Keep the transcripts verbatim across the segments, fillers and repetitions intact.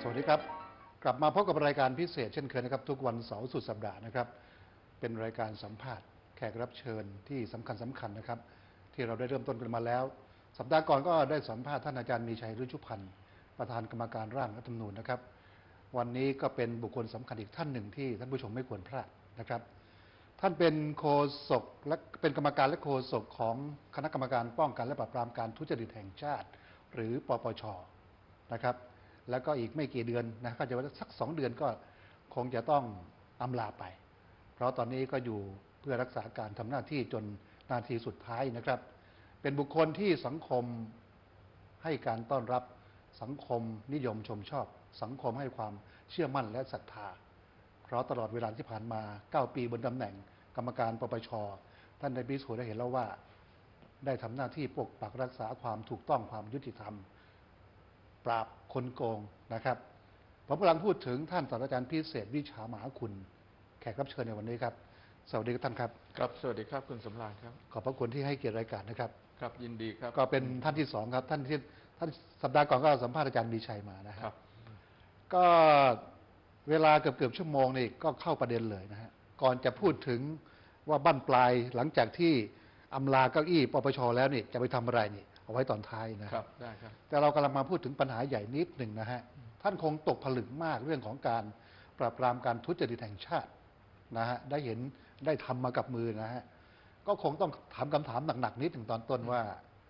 สวัสดีครับกลับมาพบกับรายการพิเศษเช่นเคยนะครับทุกวันเสาร์สุดสัปดาห์นะครับเป็นรายการสัมภาษณ์แขกรับเชิญที่สำคัญสำคัญนะครับที่เราได้เริ่มต้นกันมาแล้วสัปดาห์ก่อนก็ได้สัมภาษณ์ท่านอาจารย์มีชัยฤชุพันธ์ประธานกรรมการร่างรัฐธรรมนูญนะครับวันนี้ก็เป็นบุคคลสำคัญอีกท่านหนึ่งที่ท่านผู้ชมไม่ควรพลาดนะครับท่านเป็นโฆษกและเป็นกรรมการและโฆษกของคณะกรรมการป้องกันและปราบปรามการทุจริตแห่งชาติหรือปปช.นะครับแล้วก็อีกไม่กี่เดือนนะก็จะว่าสักสองเดือนก็คงจะต้องอำลาไปเพราะตอนนี้ก็อยู่เพื่อรักษาการทำหน้าที่จนนาทีสุดท้ายนะครับเป็นบุคคลที่สังคมให้การต้อนรับสังคมนิยมชมชอบสังคมให้ความเชื่อมั่นและศรัทธาเพราะตลอดเวลาที่ผ่านมาเก้าปีบนตำแหน่งกรรมการปปช.ท่านได้พิสูจน์ได้เห็นแล้วว่าได้ทำหน้าที่ปกปักรักษาความถูกต้องความยุติธรรมปราบคนโกงนะครับผมกำลังพูดถึงท่านศาสตราจารย์พิเศษวิชามหาคุณแขกรับเชิญในวันนี้ครับสวัสดีท่านครับครับสวัสดีครับคุณสำราญครับขอบพระคุณที่ให้เกียรติรายการนะครับครับยินดีครับก็เป็นท่านที่สองครับท่านที่ท่านสัปดาห์ก่อนก็สัมภาษณ์อาจารย์มีชัยมานะครับก็เวลาเกือบเกือบชั่วโมงนี่ก็เข้าประเด็นเลยนะฮะก่อนจะพูดถึงว่าบั้นปลายหลังจากที่อำลาเก้าอี้ปปช.แล้วนี่จะไปทำอะไรนี่เอาไว้ตอนท้ายนะครับได้ครับแต่เรากำลังมาพูดถึงปัญหาใหญ่นิดหนึ่งนะฮะท่านคงตกผลึกมากเรื่องของการปราบปรามการทุจริตแห่งชาตินะฮะได้เห็นได้ทำมากับมือนะฮะก็คงต้องถามคำถามหนักๆนิดถึงตอนต้นว่า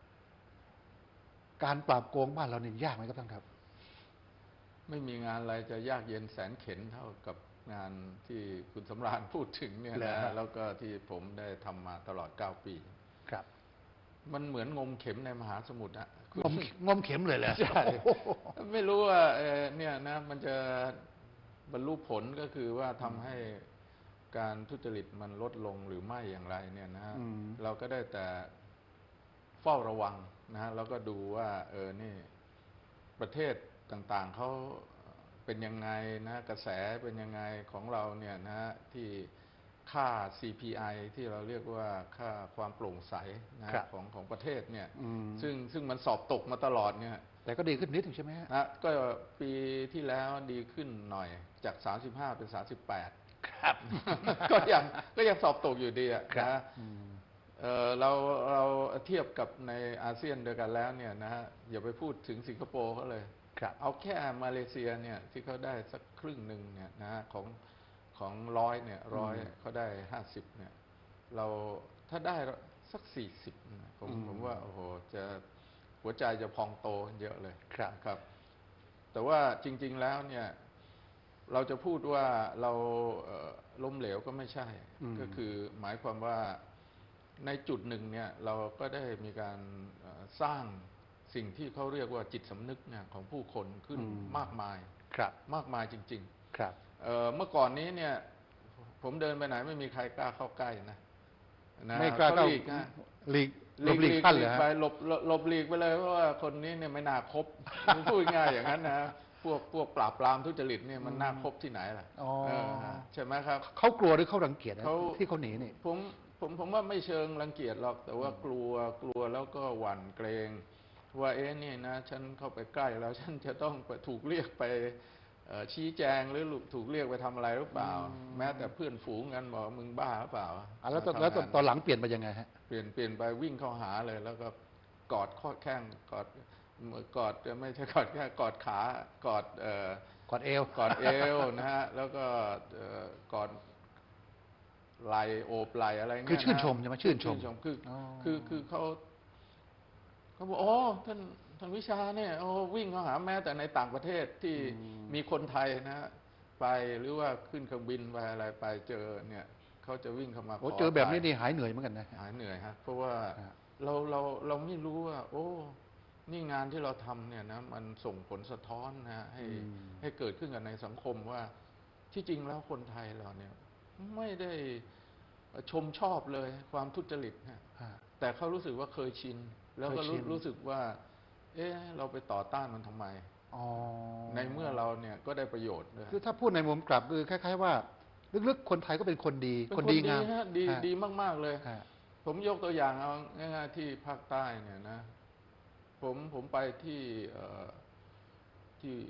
การปราบโกงบ้านเราเนี่ยยากไหมครับท่านครับไม่มีงานอะไรจะยากเย็นแสนเข็ญเท่ากับงานที่คุณสำราญพูดถึงเนี่ยนะแล้วก็ที่ผมได้ทำมาตลอดเก้าปีครับมันเหมือนงมเข็มในมหาสมุทรอะงมงมเข็มเลยแหละใช่ไม่รู้ว่าเนี่ยนะมันจะบรรลุผลก็คือว่าทำให้การทุจริตมันลดลงหรือไม่อย่างไรเนี่ยนะเราก็ได้แต่เฝ้าระวังนะฮะแล้วก็ดูว่าเออนี่ประเทศต่างๆเขาเป็นยังไงนะกระแสเป็นยังไงของเราเนี่ยนะที่ค่า ซี พี ไอ ที่เราเรียกว่าค่าความโปร่งใสนะของของประเทศเนี่ยซึ่งซึ่งมันสอบตกมาตลอดเนี่ยแต่ก็ดีขึ้นนิดนึงใช่ไหมฮะนะก็ปีที่แล้วดีขึ้นหน่อยจากสามสิบห้าเป็นสามสิบแปดครับก็ยังก็ยังสอบตกอยู่ดีอ่ะนะเออเราเราเทียบกับในอาเซียนเดียวกันแล้วเนี่ยนะฮะอย่าไปพูดถึงสิงคโปร์เขาเลยเอาแค่มาเลเซียเนี่ยที่เขาได้สักครึ่งหนึ่งเนี่ยนะฮะของของร้อยเนี่ยร้อยเขาได้ห้าสิบเนี่ยเราถ้าได้สักสี่สิบผมผมว่าโอ้โหจะหัวใจจะพองโตเยอะเลยครับครับแต่ว่าจริงๆแล้วเนี่ยเราจะพูดว่าเราล้มเหลวก็ไม่ใช่ก็คือหมายความว่าในจุดหนึ่งเนี่ยเราก็ได้มีการสร้างสิ่งที่เขาเรียกว่าจิตสำนึกเนี่ยของผู้คนขึ้นมากมายครับมากมายจริงๆครับเอ่อเมื่อก่อนนี้เนี่ยผมเดินไปไหนไม่มีใครกล้าเข้าใกล้นะนะไม่กล้าเข้าหลีกหลีกหลบหลีกขั้นเลยไปหลบหลบหลีกไปเลยเพราะว่าคนนี้เนี่ยไม่น่าคบพูดง่ายอย่างนั้นนะพวกพวกปราบปรามทุจริตเนี่ยมันน่าคบที่ไหนล่ะใช่ไหมครับเขากลัวหรือเขารังเกียจที่เขาหนีนี่ผมผมผมว่าไม่เชิงรังเกียจหรอกแต่ว่ากลัวกลัวแล้วก็หวั่นเกรงว่าเอ๊ะนี่นะฉันเข้าไปใกล้แล้วฉันจะต้องถูกเรียกไปชี้แจงหรือถูกเรียกไปทำอะไรหรือเปล่าแม้แต่เพื่อนฝูงกันบอกมึงบ้าหรือเปล่าแล้วแล้วตอนหลังเปลี่ยนไปยังไงฮะเปลี่ยนเปลี่ยนไปวิ่งเข้าหาเลยแล้วก็กอดข้อแข้งกอดกอดไม่ใช่กอดแค่กอดขากอดเอ่อกอดเอวกอดเอวนะฮะแล้วก็กอดไหลโอบไหลอะไรเงี้ยคือชื่นชมใช่ไหมชื่นชมคือคือคือเขาเขาบอกโอ้ท่านท่านวิชาเนี่ยโอ้วิ่งเข้าหาแม้แต่ในต่างประเทศที่มีคนไทยนะไปหรือว่าขึ้นเครื่องบินไปอะไรไปเจอเนี่ยเขาจะวิ่งเข้ามาโอ้เจอแบบนี้นี่หายเหนื่อยเหมือนกันนะหายเหนื่อยฮะเพราะว่าเราเราเราไม่รู้ว่าโอ้นี่งานที่เราทำเนี่ยนะมันส่งผลสะท้อนนะให้ให้เกิดขึ้นกับในสังคมว่าที่จริงแล้วคนไทยเราเนี่ยไม่ได้ชมชอบเลยความทุจริตฮะแต่เขารู้สึกว่าเคยชินแล้วก็รู้รู้สึกว่าเอ๊ะเราไปต่อต้านมันทำไมในเมื่อเราเนี่ยก็ได้ประโยชน์ด้วยคือถ้าพูดในมุมกลับคือคล้ายๆว่าลึกๆคนไทยก็เป็นคนดีคนดีงามดีดีมากๆเลยผมยกตัวอย่างเอาง่ายๆที่ภาคใต้เนี่ยนะผมผมไปที่ที่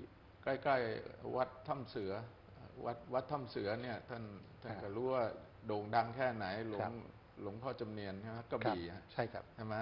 ใกล้ๆวัดถ้ำเสือวัดวัดถ้ำเสือเนี่ยท่านท่านก็รู้ว่าโด่งดังแค่ไหนหลวงหลวงพ่อจำเนียนใช่ไหมกระบี่ใช่ครับใช่ไหม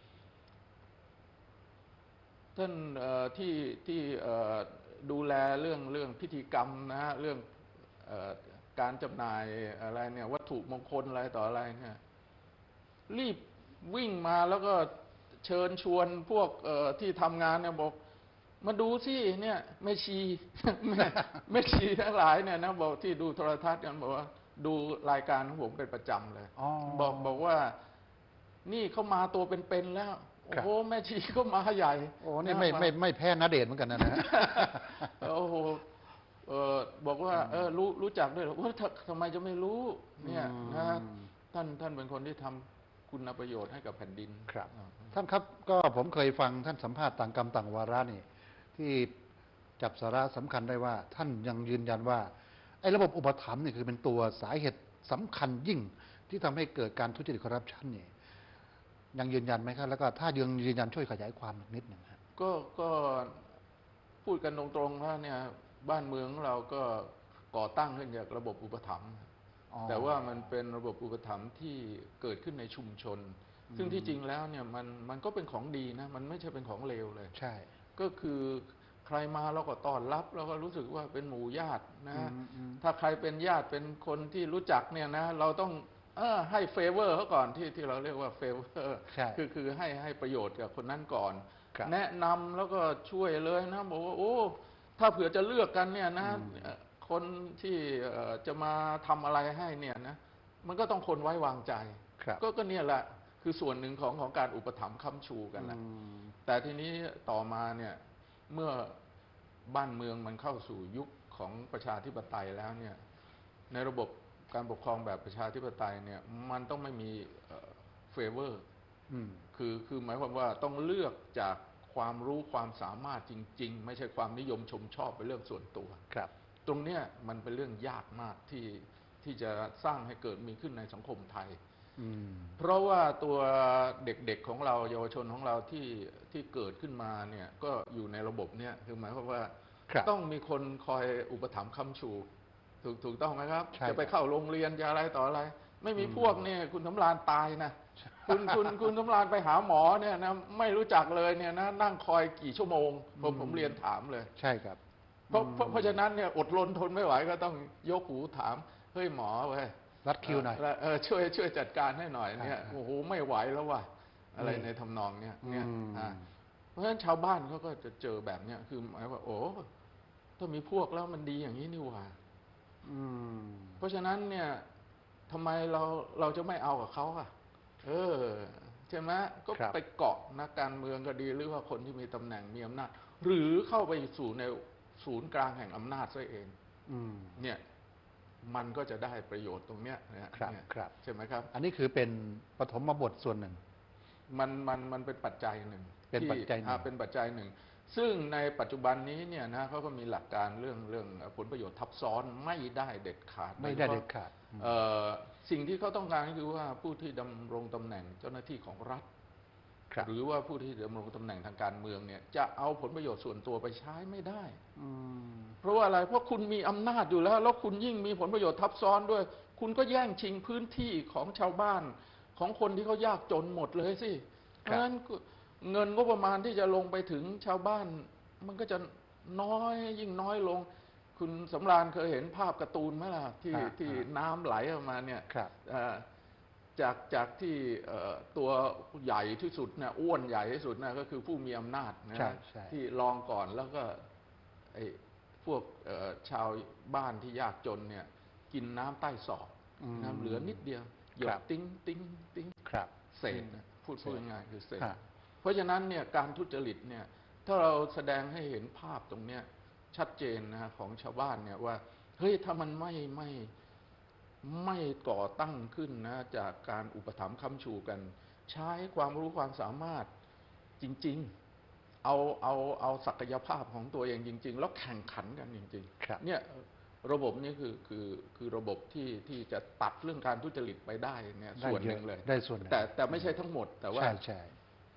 ท่านที่ที่ดูแลเรื่องเรื่องพิธีกรรมนะฮะเรื่องการจำหน่ายอะไรเนี่ยวัตถุมงคลอะไรต่ออะไรเนี่ยรีบวิ่งมาแล้วก็เชิญชวนพวกที่ทำงานเนี่ยบอกมาดูสิเนี่ยแม่ชีแม่แม่ชีทั้งหลายเนี่ยนะบอกที่ดูโทรทัศน์กันบอกว่าดูรายการของผมเป็นประจำเลยบอกบอกว่านี่เขามาตัวเป็นๆแล้วโอ้โหแม่ชีก็มาใหญ่โอ้นี่ไม่ไม่ไม่แพ้ณเดชน์เหมือนกันนะนะโอ้โหเออบอกว่าเออรู้รู้จักด้วยหรอว่าทำไมจะไม่รู้เนี่ยนะท่านท่านเป็นคนที่ทำคุณประโยชน์ให้กับแผ่นดินครับท่านครับก็ผมเคยฟังท่านสัมภาษณ์ต่างกรรมต่างวาระนี่ที่จับสาระสำคัญได้ว่าท่านยังยืนยันว่าไอ้ระบบอุปถัมภ์นี่คือเป็นตัวสาเหตุสำคัญยิ่งที่ทำให้เกิดการทุจริตคอร์รัปชันนี่ยังยืนยันไหมครับแล้วก็ถ้ายังยืนยันช่วยขยายความนิดหนึ่งครับก็ก็พูดกันตรงๆว่าเนี่ยบ้านเมืองเราก็ก่อตั้งขึ้นจากระบบอุปถัมภ์แต่ว่ามันเป็นระบบอุปถัมภ์ที่เกิดขึ้นในชุมชนซึ่งที่จริงแล้วเนี่ยมันมันก็เป็นของดีนะมันไม่ใช่เป็นของเลวเลยใช่ก็คือใครมาเราก็ต้อนรับเราก็รู้สึกว่าเป็นหมู่ญาตินะถ้าใครเป็นญาติเป็นคนที่รู้จักเนี่ยนะเราต้องเออให้เฟเวอร์เขาก่อนที่ที่เราเรียกว่าเฟเวอร์คือคือให้ให้ประโยชน์กับคนนั้นก่อนแนะนำแล้วก็ช่วยเลยนะบอกว่าโอ้ถ้าเผื่อจะเลือกกันเนี่ยนะคนที่จะมาทำอะไรให้เนี่ยนะมันก็ต้องคนไว้วางใจก็ก็เนี่ยแหละคือส่วนหนึ่งของของการอุปถัมภ์ค้ำชูกันแหละแต่ทีนี้ต่อมาเนี่ยเมื่อบ้านเมืองมันเข้าสู่ยุคของประชาธิปไตยแล้วเนี่ยในระบบการปกครองแบบประชาธิปไตยเนี่ยมันต้องไม่มีเฟเวอร์คือคือหมายความว่าต้องเลือกจากความรู้ความสามารถจริงๆไม่ใช่ความนิยมชมชอบเป็นเรื่องส่วนตัวครับตรงเนี้ยมันเป็นเรื่องยากมากที่ที่จะสร้างให้เกิดมีขึ้นในสังคมไทยเพราะว่าตัวเด็กๆของเราเยาวชนของเราที่ที่เกิดขึ้นมาเนี่ยก็อยู่ในระบบเนี้ยคือหมายความว่าต้องมีคนคอยอุปถัมภ์ค้ำชูถูกถูกต้องไหมครับจะไปเข้าโรงเรียนจะอะไรต่ออะไรไม่มีพวกเนี่ยคุณสำราญตายนะคุณคุณคุณสำราญไปหาหมอเนี่ยนะไม่รู้จักเลยเนี่ยนะนั่งคอยกี่ชั่วโมงผมผมเรียนถามเลยใช่ครับเพราะเพราะฉะนั้นเนี่ยอดรนทนไม่ไหวก็ต้องยกหูถามเฮ้ยหมอเว้ยรัดคิวหน่อยเออช่วยช่วยจัดการให้หน่อยเนี่ยโอ้โหไม่ไหวแล้วว่ะอะไรในทำนองเนี้ยเนี่ยเพราะฉะนั้นชาวบ้านเขาก็จะเจอแบบเนี้ยคือหมายว่าโอ้ถ้ามีพวกแล้วมันดีอย่างนี้นี่หว่าเพราะฉะนั้นเนี่ยทำไมเราเราจะไม่เอากับเขาอ่ะเออใช่ไหมก็ไปเกาะนักการเมืองก็ดีหรือว่าคนที่มีตำแหน่งมีอำนาจหรือเข้าไปสู่ในศูนย์กลางแห่งอำนาจซะเองเนี่ยมันก็จะได้ประโยชน์ตรงเนี้ยนะครับใช่ไหมครับอันนี้คือเป็นปฐมบทส่วนหนึ่งมันมันมันเป็นปัจจัยหนึ่งเป็นปัจจัยหนึ่งเป็นปัจจัยหนึ่งซึ่งในปัจจุบันนี้เนี่ยนะเขาก็มีหลักการเรื่องเรื่องผลประโยชน์ทับซ้อนไม่ได้เด็ดขาดไม่ได้เด็ดขาดสิ่งที่เขาต้องการก็คือว่าผู้ที่ดำรงตำแหน่งเจ้าหน้าที่ของรัฐหรือว่าผู้ที่ดำรงตำแหน่งทางการเมืองเนี่ยจะเอาผลประโยชน์ส่วนตัวไปใช้ไม่ได้เพราะว่าอะไรเพราะคุณมีอำนาจอยู่แล้วแล้วคุณยิ่งมีผลประโยชน์ทับซ้อนด้วยคุณก็แย่งชิงพื้นที่ของชาวบ้านของคนที่เขายากจนหมดเลยสิเพราะฉะนั้นเงินงบประมาณที่จะลงไปถึงชาวบ้านมันก็จะน้อยยิ่งน้อยลงคุณสำราญเคยเห็นภาพการ์ตูนไหมล่ะที่ที่น้ำไหลออกมาเนี่ยจากจากที่ตัวใหญ่ที่สุดเนี่ยอ้วนใหญ่ที่สุดนะก็คือผู้มีอำนาจนะที่ลองก่อนแล้วก็ไอ้พวกชาวบ้านที่ยากจนเนี่ยกินน้ำใต้ศอกน้ำเหลือนิดเดียวหยดติ้งติ้งติ้งเศษพูดพูดง่ายคือเศษเพราะฉะนั้นเนี่ยการทุจริตเนี่ยถ้าเราแสดงให้เห็นภาพตรงเนี้ยชัดเจนนะของชาวบ้านเนี่ยว่าเฮ้ยถ้ามันไม่ไม่ไม่ก่อตั้งขึ้นนะจากการอุปถัมภ์ค้ำชูกันใช้ความรู้ความสามารถจริงๆเอาเอาเอาศักยภาพของตัวเองจริงๆแล้วแข่งขันกันจริงๆเนี่ยระบบนี้คือคือคือระบบที่ที่จะตัดเรื่องการทุจริตไปได้เนี่ยส่วนหนึ่งเลยได้ส่วนแต่แต่ไม่ใช่ทั้งหมดแต่ว่า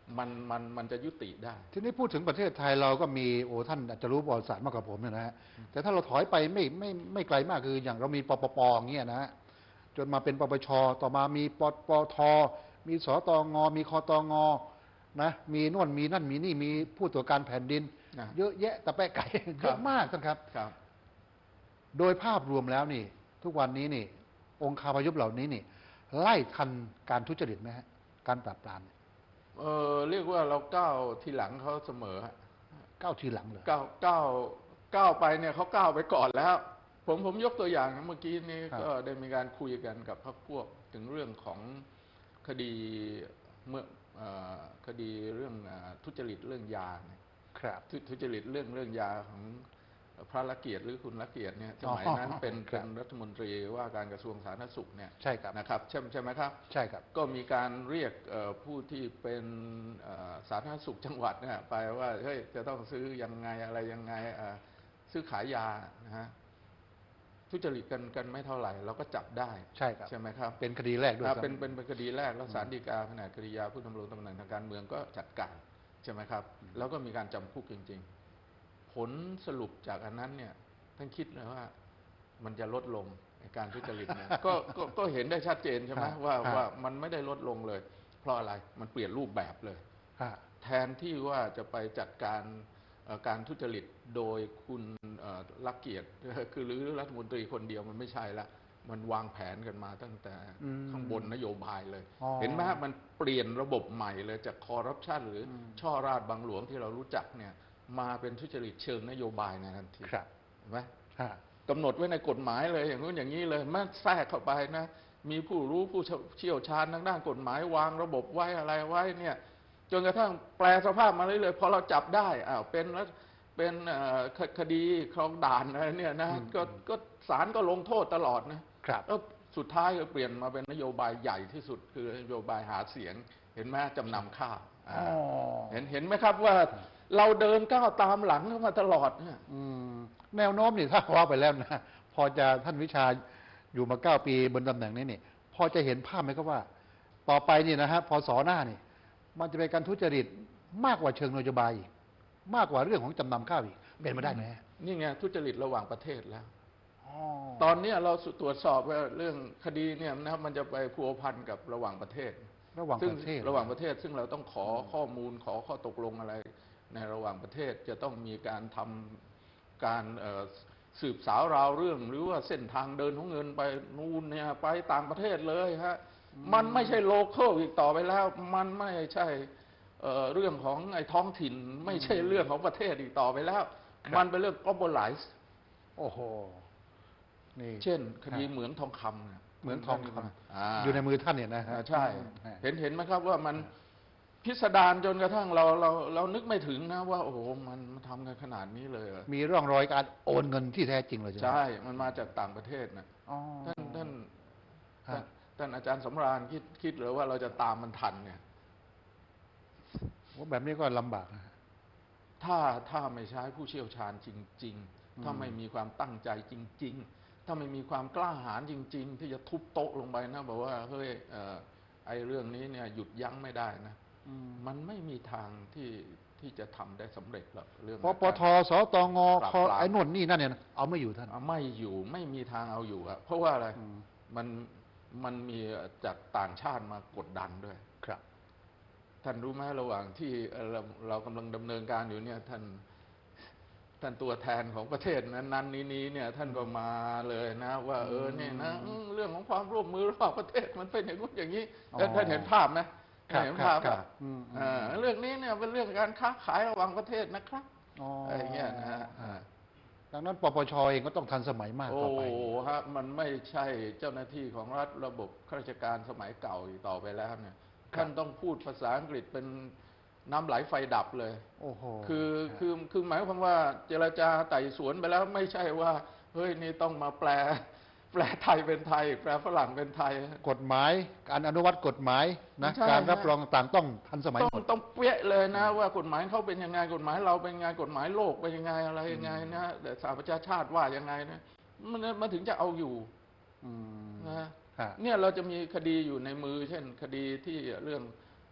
มันมันมันจะยุติได้ทีนี้พูดถึงประเทศไทยเราก็มีโอ้ท่านอาจจะรู้ประวัติศาสตร์มากกว่าผมเนี่ยนะฮะแต่ถ้าเราถอยไปไม่ไม่ไม่ไกลมากคืออย่างเรามีปปปอย่างเงี้ยนะฮะจนมาเป็นปปชต่อมามีปปทมีสตงมีคตงนะมีน่นมีนั่นมีนี่มีผู้ตรวจการแผ่นดินเยอะแยะแต่แปะไก่เยอะมากท่านครับโดยภาพรวมแล้วนี่ทุกวันนี้นี่องค์คาพยพเหล่านี้นี่ไล่ทันการทุจริตไหมฮะการปราบปรามเออเรียกว่าเราก้าวทีหลังเขาเสมอก้าวทีหลังเลยก้าวก้าวก้าวไปเนี่ยเขาก้าวไปก่อนแล้วผมผมยกตัวอย่างเมื่อกี้นี้ก็ได้มีการคุยกันกับพรรคพวกถึงเรื่องของคดีเมื่อคดีเรื่องทุจริตเรื่องยาครับทุจริตเรื่องเรื่องยาของพระละเกียรติหรือคุณละเกียรติเนี่ยสมัยนั้นเป็นเป็นรัฐมนตรีว่าการกระทรวงสาธารณสุขเนี่ยใช่ครับนะครับใช่ใช่ไหมครับใช่ครับก็มีการเรียกผู้ที่เป็นสาธารณสุขจังหวัดเนี่ยไปว่าเฮ้ยจะต้องซื้อยังไงอะไรยังไงซื้อขายยานะฮะทุจริตกันกันไม่เท่าไหร่เราก็จับได้ใช่ครับใช่ไหมครับเป็นคดีแรกด้วยเป็นเป็นเป็นคดีแรกแล้วศาลฎีกาแผนกคดียาผู้ดำรงตำแหน่งทางการเมืองก็จัดการใช่ไหมครับแล้วก็มีการจำคุกจริงๆผลสรุปจากอันนั้นเนี่ยท่านคิดเลยว่ามันจะลดลงในการทุจริตเนี่ยก็ก็เห็นได้ชัดเจนใช่ไหมว่าว่ามันไม่ได้ลดลงเลยเพราะอะไรมันเปลี่ยนรูปแบบเลยแทนที่ว่าจะไปจัดการการทุจริตโดยคุณลักเกียรติคือหรือรัฐมนตรีคนเดียวมันไม่ใช่ละมันวางแผนกันมาตั้งแต่ข้างบนนโยบายเลยเห็นไหมมันเปลี่ยนระบบใหม่เลยจากคอร์รัปชันหรือช่อราชบังหลวงที่เรารู้จักเนี่ยมาเป็นทุจริตเชิงนโยบายในทันทีเห็นไหมกำหนดไว้ในกฎหมายเลยอย่างนู้นอย่างนี้เลยมันแทรกเข้าไปนะมีผู้รู้ผู้เชี่ยวชาญทางด้านกฎหมายวางระบบไว้อะไรไว้เนี่ยจนกระทั่งแปลสภาพมาเรื่อยๆพอเราจับได้อ้าวเป็นเป็นคดีคลองด่านอะไรเนี่ยนะก็ก็ศาลก็ลงโทษตลอดนะครับแล้วสุดท้ายก็เปลี่ยนมาเป็นนโยบายใหญ่ที่สุดคือนโยบายหาเสียงเห็นไหมจำนำข้าวเห็นเห็นไหมครับว่าเราเดินก้าวตามหลังเข้ามาตลอดเนี่ยแนวโน้มนี่ถ้าว่าไปแล้วนะพอจะท่านวิชาอยู่มาเก้าปีบนตำแหน่งนี้นี่พอจะเห็นภาพไหมครับว่าต่อไปนี่นะฮะพศหน้านี่มันจะเป็นการทุจริตมากกว่าเชิงนโยบายมากกว่าเรื่องของจำนำข้าวอีกเป็นไปได้ไหมนี่ไงทุจริตระหว่างประเทศแล้วตอนนี้เราตรวจสอบว่าเรื่องคดีเนี่ยนะครับมันจะไปพัวพันกับระหว่างประเทศระหว่างประเทศระหว่างประเทศซึ่งเราต้องขอข้อมูลขอข้อตกลงอะไรในระหว่างประเทศจะต้องมีการทำการสืบสาวราวเรื่องหรือว่าเส้นทางเดินของเงินไปนู่นเนี่ยไปต่างประเทศเลยฮะมันไม่ใช่โลคอลอีกต่อไปแล้วมันไม่ใช่เรื่องของไอ้ท้องถิ่นไม่ใช่เรื่องของประเทศอีกต่อไปแล้วมันเป็นเรื่อง globalize โอ้โหนี่เช่นคดีเหมืองทองคำเนี่ยเหมืองทองคำอยู่ในมือท่านเนี่ยนะฮะใช่เห็นเห็นไหมครับว่ามันพิสดารจนกระทั่งเราเราเรานึกไม่ถึงนะว่าโอ้โหมันมันทำกันขนาดนี้เลยมีร่องรอยการโอนเงินที่แท้จริงเลยใช่มันมาจากต่างประเทศนะท่านท่านท่านอาจารย์สำราญคิดคิดหรือว่าเราจะตามมันทันเนี่ยว่าแบบนี้ก็ลำบากนะถ้าถ้าไม่ใช้ผู้เชี่ยวชาญจริงๆถ้าไม่มีความตั้งใจจริงๆถ้าไม่มีความกล้าหาญจริงๆที่จะทุบโต๊ะลงไปนะบอกว่าเฮ้ยไอ้เรื่องนี้เนี่ยหยุดยั้งไม่ได้นะมันไม่มีทางที่ที่จะทำได้สำเร็จหรอกเรื่องปปทสตงคไอ้นนนี่นั่นเนี่ยเอาไม่อยู่ท่านไม่อยู่ไม่มีทางเอาอยู่อะเพราะว่าอะไรมันมันมีจากต่างชาติมากดดันด้วยครับท่านรู้ไหมระหว่างที่เราเรากำลังดำเนินการอยู่เนี่ยท่านท่านตัวแทนของประเทศนั้นๆนี้เนี่ยท่านก็มาเลยนะว่าเออเนี่ยนะเรื่องของความร่วมมือระหว่างประเทศมันเป็นอย่างนู้นอย่างนี้ท่านเห็นภาพไหมเห็นภาพอ่ะเรื่องนี้เนี่ยเป็นเรื่องการค้าขายระหว่างประเทศนะครับอะไรเงี้ยนะฮะดังนั้นปปชเองก็ต้องทันสมัยมากต่อไปโอ้ฮะมันไม่ใช่เจ้าหน้าที่ของรัฐระบบข้าราชการสมัยเก่าอีกต่อไปแล้วเนี่ยท่านต้องพูดภาษาอังกฤษเป็นน้ำไหลไฟดับเลยโอ้โหคือคือคือหมายความว่าเจรจาไต่สวนไปแล้วไม่ใช่ว่าเฮ้ยนี่ต้องมาแปลแปลไทยเป็นไทยแปลฝรั่งเป็นไทยกฎหมายการอนุวัตกฎหมายนะการรับรองต่างต้องทันสมัยต้องต้องเป๊ะเลยนะว่ากฎหมายเขาเป็นยังไงกฎหมายเราเป็นยังไงกฎหมายโลกเป็นยังไงอะไรยังไงนะแต่สหประชาชาติว่ายังไงนะมันมันถึงจะเอาอยู่นะเนี่ยเราจะมีคดีอยู่ในมือเช่นคดีที่เรื่อง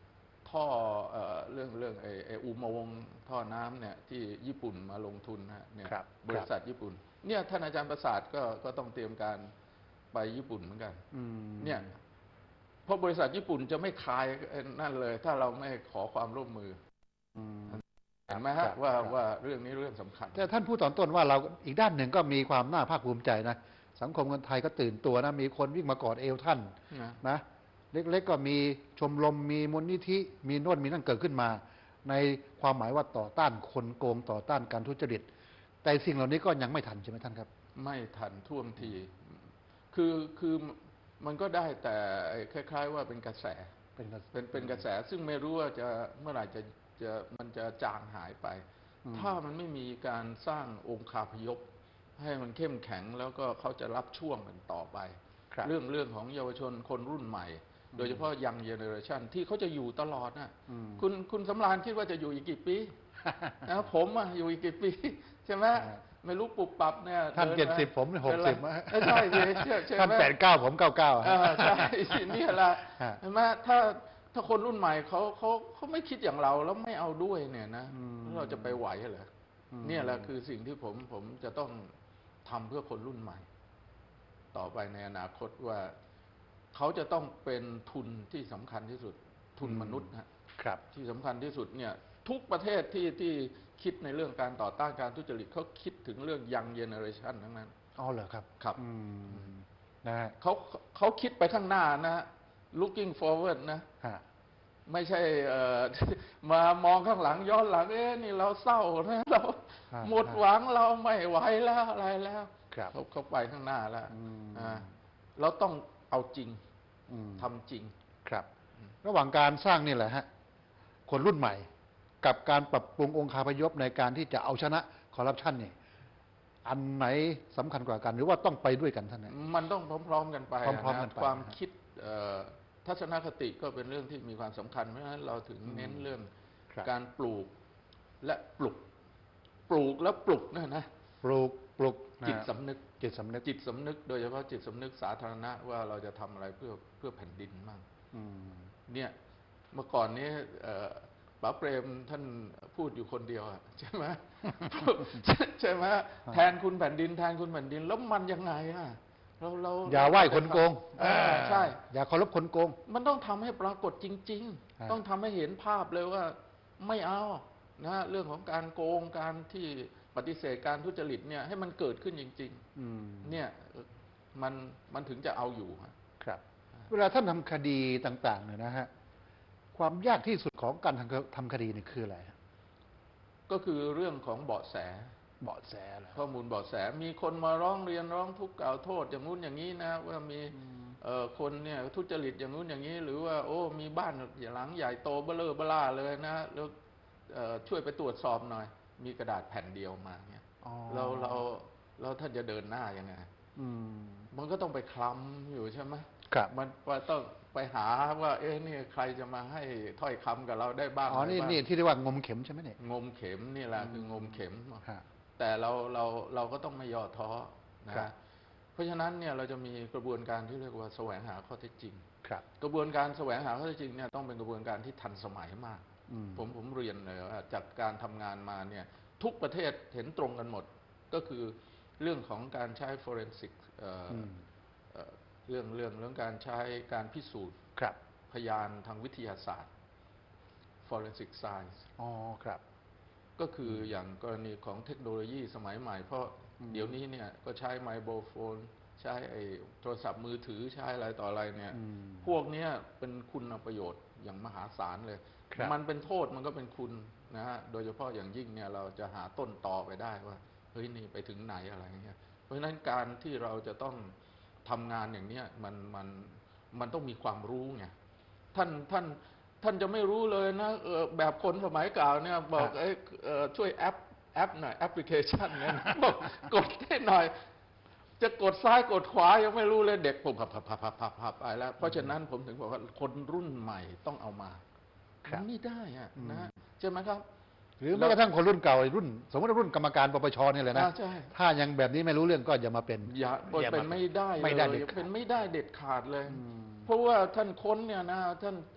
ท่อเอ่อเรื่องเรื่องไอ้ไอ้อุโมงค์ท่อน้ำเนี่ยที่ญี่ปุ่นมาลงทุนฮะเนี่ยครับบริษัทญี่ปุ่นเนี่ยท่านอาจารย์ประสาทก็ก็ต้องเตรียมการไปญี่ปุ่นเหมือนกันอืมเนี่ยเพราะบริษัทญี่ปุ่นจะไม่ขายนั่นเลย ถ้าเราไม่ขอความร่วมมืออืมเห็นไหมครัฮะบว่าครับว่าเรื่องนี้เรื่องสำคัญแต่ท่านพูดตอนต้นว่าเราอีกด้านหนึ่งก็มีความน่าภาคภูมิใจนะสังคมคนไทยก็ตื่นตัวนะมีคนวิ่งมากอดเอวท่านนะนะเล็กๆก็มีชมรมมีมูลนิธิมีโน่นมีนั่นเกิดขึ้นมา ในความหมายว่าต่อต้านคนโกงต่อต้านการทุจริตแต่สิ่งเหล่านี้ก็ยังไม่ทันใช่ไหมท่านครับไม่ทันท่วงที คือคือมันก็ได้แต่คล้าย ๆ ว่าเป็นกระแสเป็นกระเป็นเป็นกระแสซึ่งไม่รู้ว่าจะเมื่อไหร่จะจะมันจะจางหายไปอืมถ้ามันไม่มีการสร้างองค์คาพยพ ให้มันเข้มแข็งแล้วก็เขาจะรับช่วงกันต่อไปครับเรื่องเรื่องของเยาวชนคนรุ่นใหม่ โดยเฉพาะยังเจเนอเรชันที่เขาจะอยู่ตลอดนะอืมคุณคุณสำราญคิดว่าจะอยู่อีกกี่ปี นะผมอะอยู่อีกกี่ปี ใช่ไหมใช่ไม่รู้ปุบปับเนี่ยท่านดิเจ็ดมาสิบผมหกเป็นไรสิบเออใช่สิใช่ใช่ไหมท่านแปดเก้าผมเก้าเก้าเออใช่เนี่ยแหละฮะเห็นไหมถ้าถ้าคนรุ่นใหม่เขาเขาเขาไม่คิดอย่างเราแล้วไม่เอาด้วยเนี่ยนะอืมเราจะไปไหวเหรออืมเนี่ยแหละคือสิ่งที่ผมผมจะต้องทำเพื่อคนรุ่นใหม่ ต่อไปในอนาคตว่า เขาจะต้องเป็นทุนที่สำคัญที่สุด ทุนมนุษย์นะครับที่สำคัญที่สุดเนี่ยทุกประเทศที่ที่คิดในเรื่องการต่อต้านการทุจริตเขาคิดถึงเรื่องยังเจเนอเรชันทั้งนั้นอ๋อเหรอครับครับอืมนะฮะเขาเขาคิดไปข้างหน้านะ looking forward นะฮะไม่ใช่เอ่ อ มามองข้างหลังย้อนหลังเอ๊ะนี่เราเศร้านะเราฮะหมดหวังเราไม่ไหวแล้วอะไรแล้วครับเขาเขาไปข้างหน้าแล้วอืมอ่าเราต้องเอาจริงอืมทำจริงครับ ระหว่างการสร้างนี่แหละฮะคนรุ่นใหม่ กับการปรับปรุงองค์คาพยพในการที่จะเอาชนะคอร์รัปชันเนี่ยอันไหนสำคัญกว่ากัน หรือว่าต้องไปด้วยกันท่านเนี่ยมันต้องพร้อม ๆ กันไปพร้อมๆกันนะไปความนะฮะคิดเอ่อทัศนคติก็เป็นเรื่องที่มีความสำคัญเพราะฉะนั้นเราถึงเน้นเรื่องครับการปลูกและปลุก ปลูกแล้วปลุกนะนะปลูกปลุกนะจิตสำนึกจิตสำนึกจิตสำนึก โดยเฉพาะจิตสำนึกสาธารณะว่าเราจะทำอะไรเพื่อเพื่อแผ่นดินมั่งอืมเนี่ยเมื่อก่อนนี้เอ่อป๋าเปรมท่านพูดอยู่คนเดียวอะใช่ไหม ใช่ไหมแทนคุณแผ่นดินแทนคุณแผ่นดินแล้วมันยังไงอะเราเราอย่าไหว้คนโกงเออใช่อย่าเคารพคนโกงมันต้องทำให้ปรากฏจริงฮะๆ ต้องทำให้เห็นภาพเลยว่าไม่เอานะเรื่องของการโกงการที่ปฏิเสธการทุจริตเนี่ยให้มันเกิดขึ้นจริงอืมๆ เนี่ยมันมันถึงจะเอาอยู่ฮะครับ เวลาท่านทำคดีต่างๆเนี่ยนะฮะความยากที่สุดของการทำทำคดีเนี่ยคืออะไรฮะก็คือเรื่องของเบาะแสเบาะแสเหรอข้อมูลเบาะแสมีคนมาร้องเรียนร้องทุกข์กล่าวโทษอย่างนู้นอย่างนี้นะว่ามีเอ่อคนเนี่ยทุจริตอย่างนู้นอย่างนี้ หรือว่าโอ้มีบ้านหลังใหญ่โตเบ้อเร่อเบ้อล่าเลยนะแล้วเอ่อช่วยไปตรวจสอบหน่อย มีกระดาษแผ่นเดียวมาเนี่ยอ๋อเราเราเราท่านจะเดินหน้ายังไงอืมมันก็ต้องไปคลำอยู่ใช่ไหมครับมันว่าต้องไปหาว่า เอ๊ะนี่ใครจะมาให้ถ้อยคำกับเราได้บ้างอ๋อ นี่ะไรบ้างนี่ที่เรียกว่างมเข็มใช่ไหมเนี่ยงมเข็มนี่แหละคืองมเข็มฮะแต่เราเราเราก็ต้องไม่ย่อท้อนะครับ เพราะฉะนั้นเนี่ยเราจะมีกระบวนการที่เรียกว่าแสวงหาข้อเท็จจริงครับกระบวนการแสวงหาข้อเท็จจริงเนี่ยต้องเป็นกระบวนการที่ทันสมัยมากอืมผมผมเรียนเลยว่าจากการทำงานมาเนี่ยทุกประเทศเห็นตรงกันหมด ก็คือเรื่องของการใช้ forensic เอ่ออมเอ่อเรื่องเรื่องเรื่องการใช้การพิสูจน์ครับพยานทางวิทยาศาสตร์ forensic science อ๋อ ครับก็คืออย่างกรณีของเทคโนโลยีสมัยใหม่ เพราะอืมเดี๋ยวนี้เนี่ยก็ใช้ไมโครโฟน ใช้ไอ้โทรศัพท์มือถือใช้อะไรต่ออะไรเนี่ยอืมพวกเนี้ยเป็นคุณประโยชน์อย่างมหาศาลเลยครับมันเป็นโทษมันก็เป็นคุณนะฮะ โดยเฉพาะอย่างยิ่งเนี่ยเราจะหาต้นตอไปได้ว่าเฮ้ยนี่ไปถึงไหนอะไรเงี้ย เพราะฉะนั้นการที่เราจะต้องทำงานอย่างเนี้ยมันมันมันต้องมีความรู้ไง ท่านท่านท่านจะไม่รู้เลยนะเออแบบคนสมัยเก่าเนี่ยบอกเอ้ยเอ่อช่วยแอปแอปหน่อยแอปพลิเคชันเนี่ยบอกกดให้หน่อย จะกดซ้ายกดขวายังไม่รู้เลยเด็กผมพับพับพับพับพับพับไปแล้ว เพราะฉะนั้นผมถึงบอกว่าคนรุ่นใหม่ต้องเอามาครับมันไม่ได้อะอืมนะใช่ไหมครับหรือแม้กระทั่งคนรุ่นเก่ารุ่น สมมติว่ารุ่นกรรมการปปชเนี่ยเลยนะอ่าใช่ถ้ายังแบบนี้ไม่รู้เรื่องก็อย่ามาเป็นอย่าอย่าเป็นมาไม่ได้ไม่ได้เลเด็ยดขาดเป็นไม่ได้เด็ดขาดเลยอืมเพราะว่าท่านค้นเนี่ยนะท่าน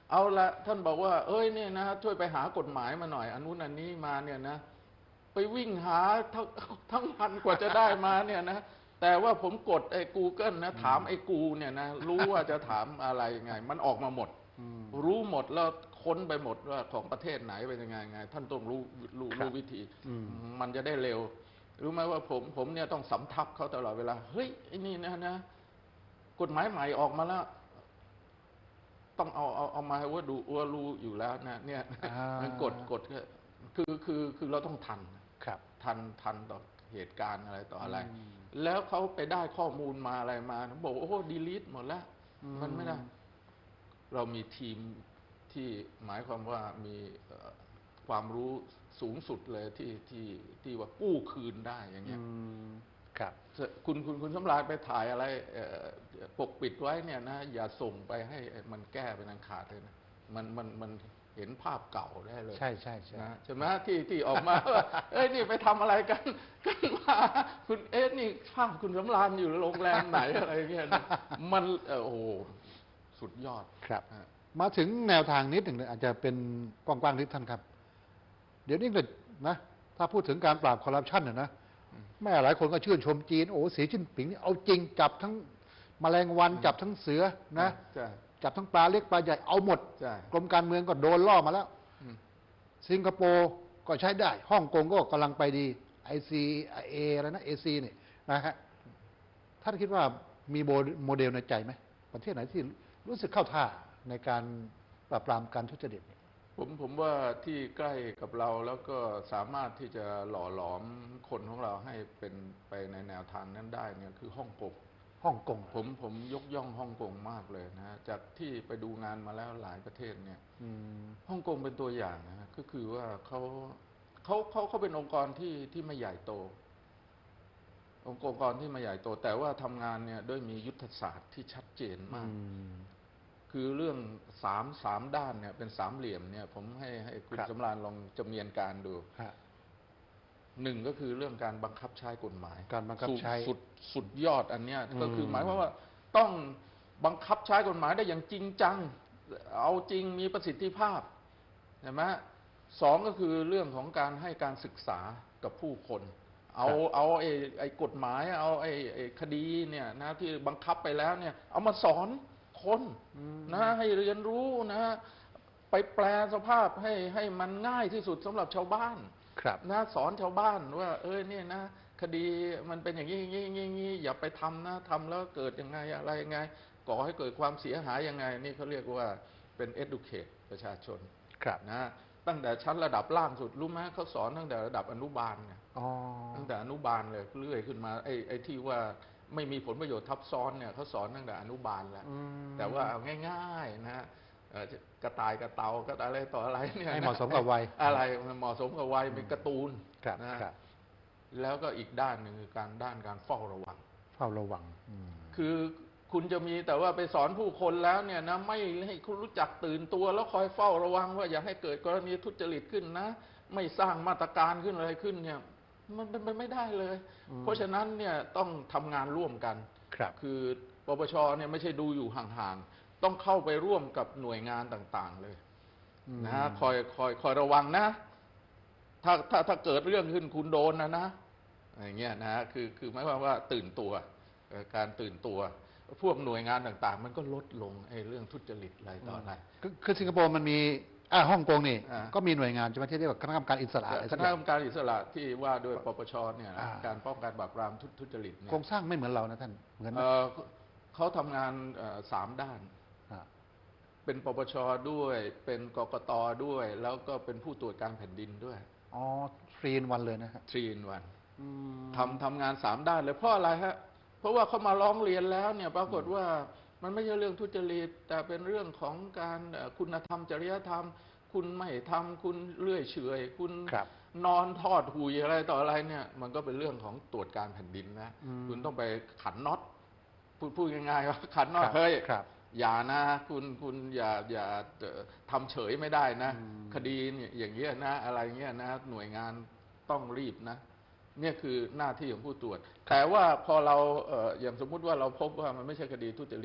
เอาละท่านบอกว่าเอ้ยเนี่ยนะช่วยไปหากฎหมายมาหน่อยอันนู้นอันนี้มาเนี่ยนะไปวิ่งหาทั้งทั้งวันกว่าจะได้มาเนี่ยนะแต่ว่าผมกดไอ้ Google นะถามไอ้กูเนี่ยนะรู้ว่าจะถามอะไรยังไงมันออกมาหมดรู้หมดแล้วค้นไปหมดว่าของประเทศไหนเป็นยังไงไงท่านต้องรู้รู้รู้วิธีมันจะได้เร็วรู้ไหมว่าผมผมเนี่ยต้องสำทับเขาตลอดเวลาเฮ้ยไอ้นี่นะนะกฎหมายใหม่ออกมาแล้วต้องเอาเอาเอามาให้ว่าดูว่ารู้อยู่แล้วนะเนี่ยมันกดกดคือคือคือเราต้องทันครับทันทันต่อเหตุการณ์อะไรต่ออะไรแล้วเขาไปได้ข้อมูลมาอะไรมาบอกโอ้โหดีลีทหมดแล้วมันไม่ได้เรามีทีมที่หมายความว่ามีความรู้สูงสุดเลยที่ที่ที่ว่ากู้คืนได้อย่างเงี้ยครับคุณคุณคุณสำราญไปถ่ายอะไรปกปิดไว้เนี่ยนะอย่าส่งไปให้มันแก้เป็นอันขาดเลยนะมันมันมันเห็นภาพเก่าได้เลยใช่ใช่ใช่ใช่ไหมที่ที่ออกมาเอ้ยนี่ไปทำอะไรกันกันมาคุณเอ๊ะนี่ภาพคุณสำราญอยู่โรงแรมไหนอะไรเงี้ยมันโอ้โหสุดยอดครับมาถึงแนวทางนิดหนึ่งอาจจะเป็นกว้างๆนิดท่านครับเดี๋ยวนี้เลยนะถ้าพูดถึงการปราบคอร์รัปชันเนี่ยนะแม่หลายคนก็ชื่นชมจีนโอ้สีจิ้นผิงนี่เอาจริงจับทั้งแมลงวันจับทั้งเสือนะจับทั้งปลาเล็กปลาใหญ่เอาหมดกรมการเมืองก็โดนล่อมาแล้วสิงคโปร์ก็ใช้ได้ฮ่องกงก็กำลังไปดีไอซีเออะไรนะเอซีนี่นะฮะท่านคิดว่ามีโมเดลในใจไหมประเทศไหนที่รู้สึกเข้าท่าในการปราบปรามการทุจริตผมผมว่าที่ใกล้กับเราแล้วก็สามารถที่จะหล่อหลอมคนของเราให้เป็นไปในแนวทางนั้นได้เนี่ยคือฮ่องกงฮ่องกงผมผมยกย่องฮ่องกงมากเลยนะจากที่ไปดูงานมาแล้วหลายประเทศเนี่ยฮ่องกงเป็นตัวอย่างนะก็คือว่าเขาเขาเขาเขาเป็นองค์กรที่ที่ไม่ใหญ่โตองค์กรที่ไม่ใหญ่โตแต่ว่าทำงานเนี่ยด้วยมียุทธศาสตร์ที่ชัดเจนมากคือเรื่องสามสามด้านเนี่ยเป็นสามเหลี่ยมเนี่ยผมให้ให้คุณสำราญลองจำเนียนการดูหนึ่งก็คือเรื่องการบังคับใช้กฎหมายการบังคับใช้สุดสุดยอดอันเนี้ยก็คือหมายความว่าต้องบังคับใช้กฎหมายได้อย่างจริงจังเอาจริงมีประสิทธิภาพใช่ไหมสองก็คือเรื่องของการให้การศึกษากับผู้คนเอาเอาไอ้ไอ้กฎหมายเอาไอ้ไอ้คดีเนี่ยนะที่บังคับไปแล้วเนี่ยเอามาสอนคนนะให้เรียนรู้นะไปแปลสภาพให้ให้มันง่ายที่สุดสำหรับชาวบ้านนะสอนชาวบ้านว่าเออเนี่ยนะคดีมันเป็นอย่างนี้อย่างนี้อย่างนี้อย่าไปทำนะทำแล้วเกิดยังไงอะไรยังไงก่อให้เกิดความเสียหายยังไงนี่เขาเรียกว่าเป็น educate ประชาชนนะตั้งแต่ชั้นระดับล่างสุดรู้ไหมเขาสอนตั้งแต่ระดับอนุบาลเนี่ยตั้งแต่อนุบาลเลยเรื่อยขึ้นมาไอ้ไอ้ที่ว่าไม่มีผลประโยชน์ทับซ้อนเนี่ยเขาสอนตั้งแต่อนุบาลแล้วแต่ว่าเอาง่ายๆนะกระต่ายกระเต่าก็อะไรต่ออะไรเนี่ยให้เหมาะสมกับวัยอะไรเหมาะสมกับวัยเป็นการ์ตูนนะแล้วก็อีกด้านหนึ่งคือการด้านการเฝ้าระวังเฝ้าระวังคือคุณจะมีแต่ว่าไปสอนผู้คนแล้วเนี่ยนะไม่ให้คุณรู้จักตื่นตัวแล้วคอยเฝ้าระวังว่าอย่าให้เกิดกรณีทุจริตขึ้นนะไม่สร้างมาตรการขึ้นอะไรขึ้นเนี่ยมันเป็นไปไม่ได้เลยเพราะฉะนั้นเนี่ยต้องทำงานร่วมกันคือปปชเนี่ยไม่ใช่ดูอยู่ห่างๆต้องเข้าไปร่วมกับหน่วยงานต่างๆเลยนะคอยคอยคอยระวังนะถ้าถ้าถ้าเกิดเรื่องขึ้นคุณโดนนะนะอย่างเงี้ยนะคือคือหมายความว่าตื่นตัวการตื่นตัวพวกหน่วยงานต่างๆมันก็ลดลงไอ้เรื่องทุจริตอะไรต่ออะไรคือสิงคโปร์มันมีอ่าฮ่องกงนี่ก็มีหน่วยงานใช่ไหมที่เรียกว่าคณะกรรมการอิสระคณะกรรมการอิสระที่ว่าโดยปปชเนี่ยการป้องกันปราบปรามทุจริตเนี่ยโครงสร้างไม่เหมือนเรานะท่านเหมือนเขาทำงานสามด้านเป็นปปชด้วยเป็นกกตด้วยแล้วก็เป็นผู้ตรวจการแผ่นดินด้วยอ๋อทรีนวันเลยนะครับทรีนวันทำทำงานสามด้านเลยเพราะอะไรฮะเพราะว่าเขามาร้องเรียนแล้วเนี่ยปรากฏว่ามันไม่ใช่เรื่องทุจริตแต่เป็นเรื่องของการคุณธรรมจริยธรรมคุณไม่ทำคุณเลื่อยเฉยคุณนอนทอดหุยอะไรต่ออะไรเนี่ยมันก็เป็นเรื่องของตรวจการแผ่นดินนะคุณต้องไปขันน็อตพูดพูดง่ายๆว่าขันน็อตเฮ้ยอย่านะคุณคุณอย่าอย่าทำเฉยไม่ได้นะคดีอย่างเงี้ยนะอะไรเงี้ยนะหน่วยงานต้องรีบนะเนี่ยคือหน้าที่ของผู้ตรวจแต่ว่าพอเราเอ่ออย่างสมมุติว่าเราพบว่ามันไม่ใช่คดีทุจริต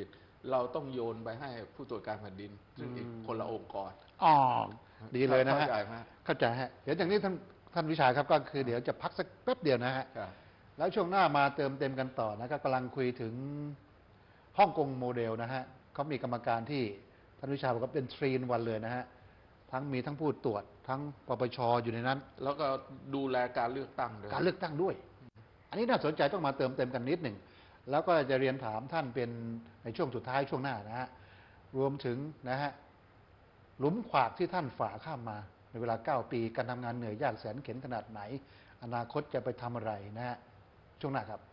เราต้องโยนไปให้ผู้ตรวจการแผ่นดินซึ่งอีกคนละองค์กรอ๋อดีเลยนะฮะเข้าใจไหมเข้าใจฮะเดี๋ยวอย่างนี้ท่านท่านวิชาครับก็คือเดี๋ยวจะพักสักแป๊บเดียวนะฮะแล้วช่วงหน้ามาเติมเต็มกันต่อนะครับกำลังคุยถึงฮ่องกงโมเดลนะฮะเขามีกรรมการที่ท่านวิชาบอกว่าเป็นทรีนวันเลยนะฮะทั้งมีทั้งผู้ตรวจทั้งปปชอยู่ในนั้นแล้วก็ดูแลการเลือกตั้งด้วยการเลือกตั้งด้วย อันนี้น่าสนใจต้องมาเติมเต็มกันนิดหนึ่งแล้วก็จะเรียนถามท่านเป็นในช่วงสุดท้ายช่วงหน้านะฮะรวมถึงนะฮะหลุมขวากที่ท่านฝ่าข้ามมาในเวลาเก้าปีการทำงานเหนื่อยยากแสนเข็ญขนาดไหนอนาคตจะไปทำอะไรนะฮะช่วงหน้าครับ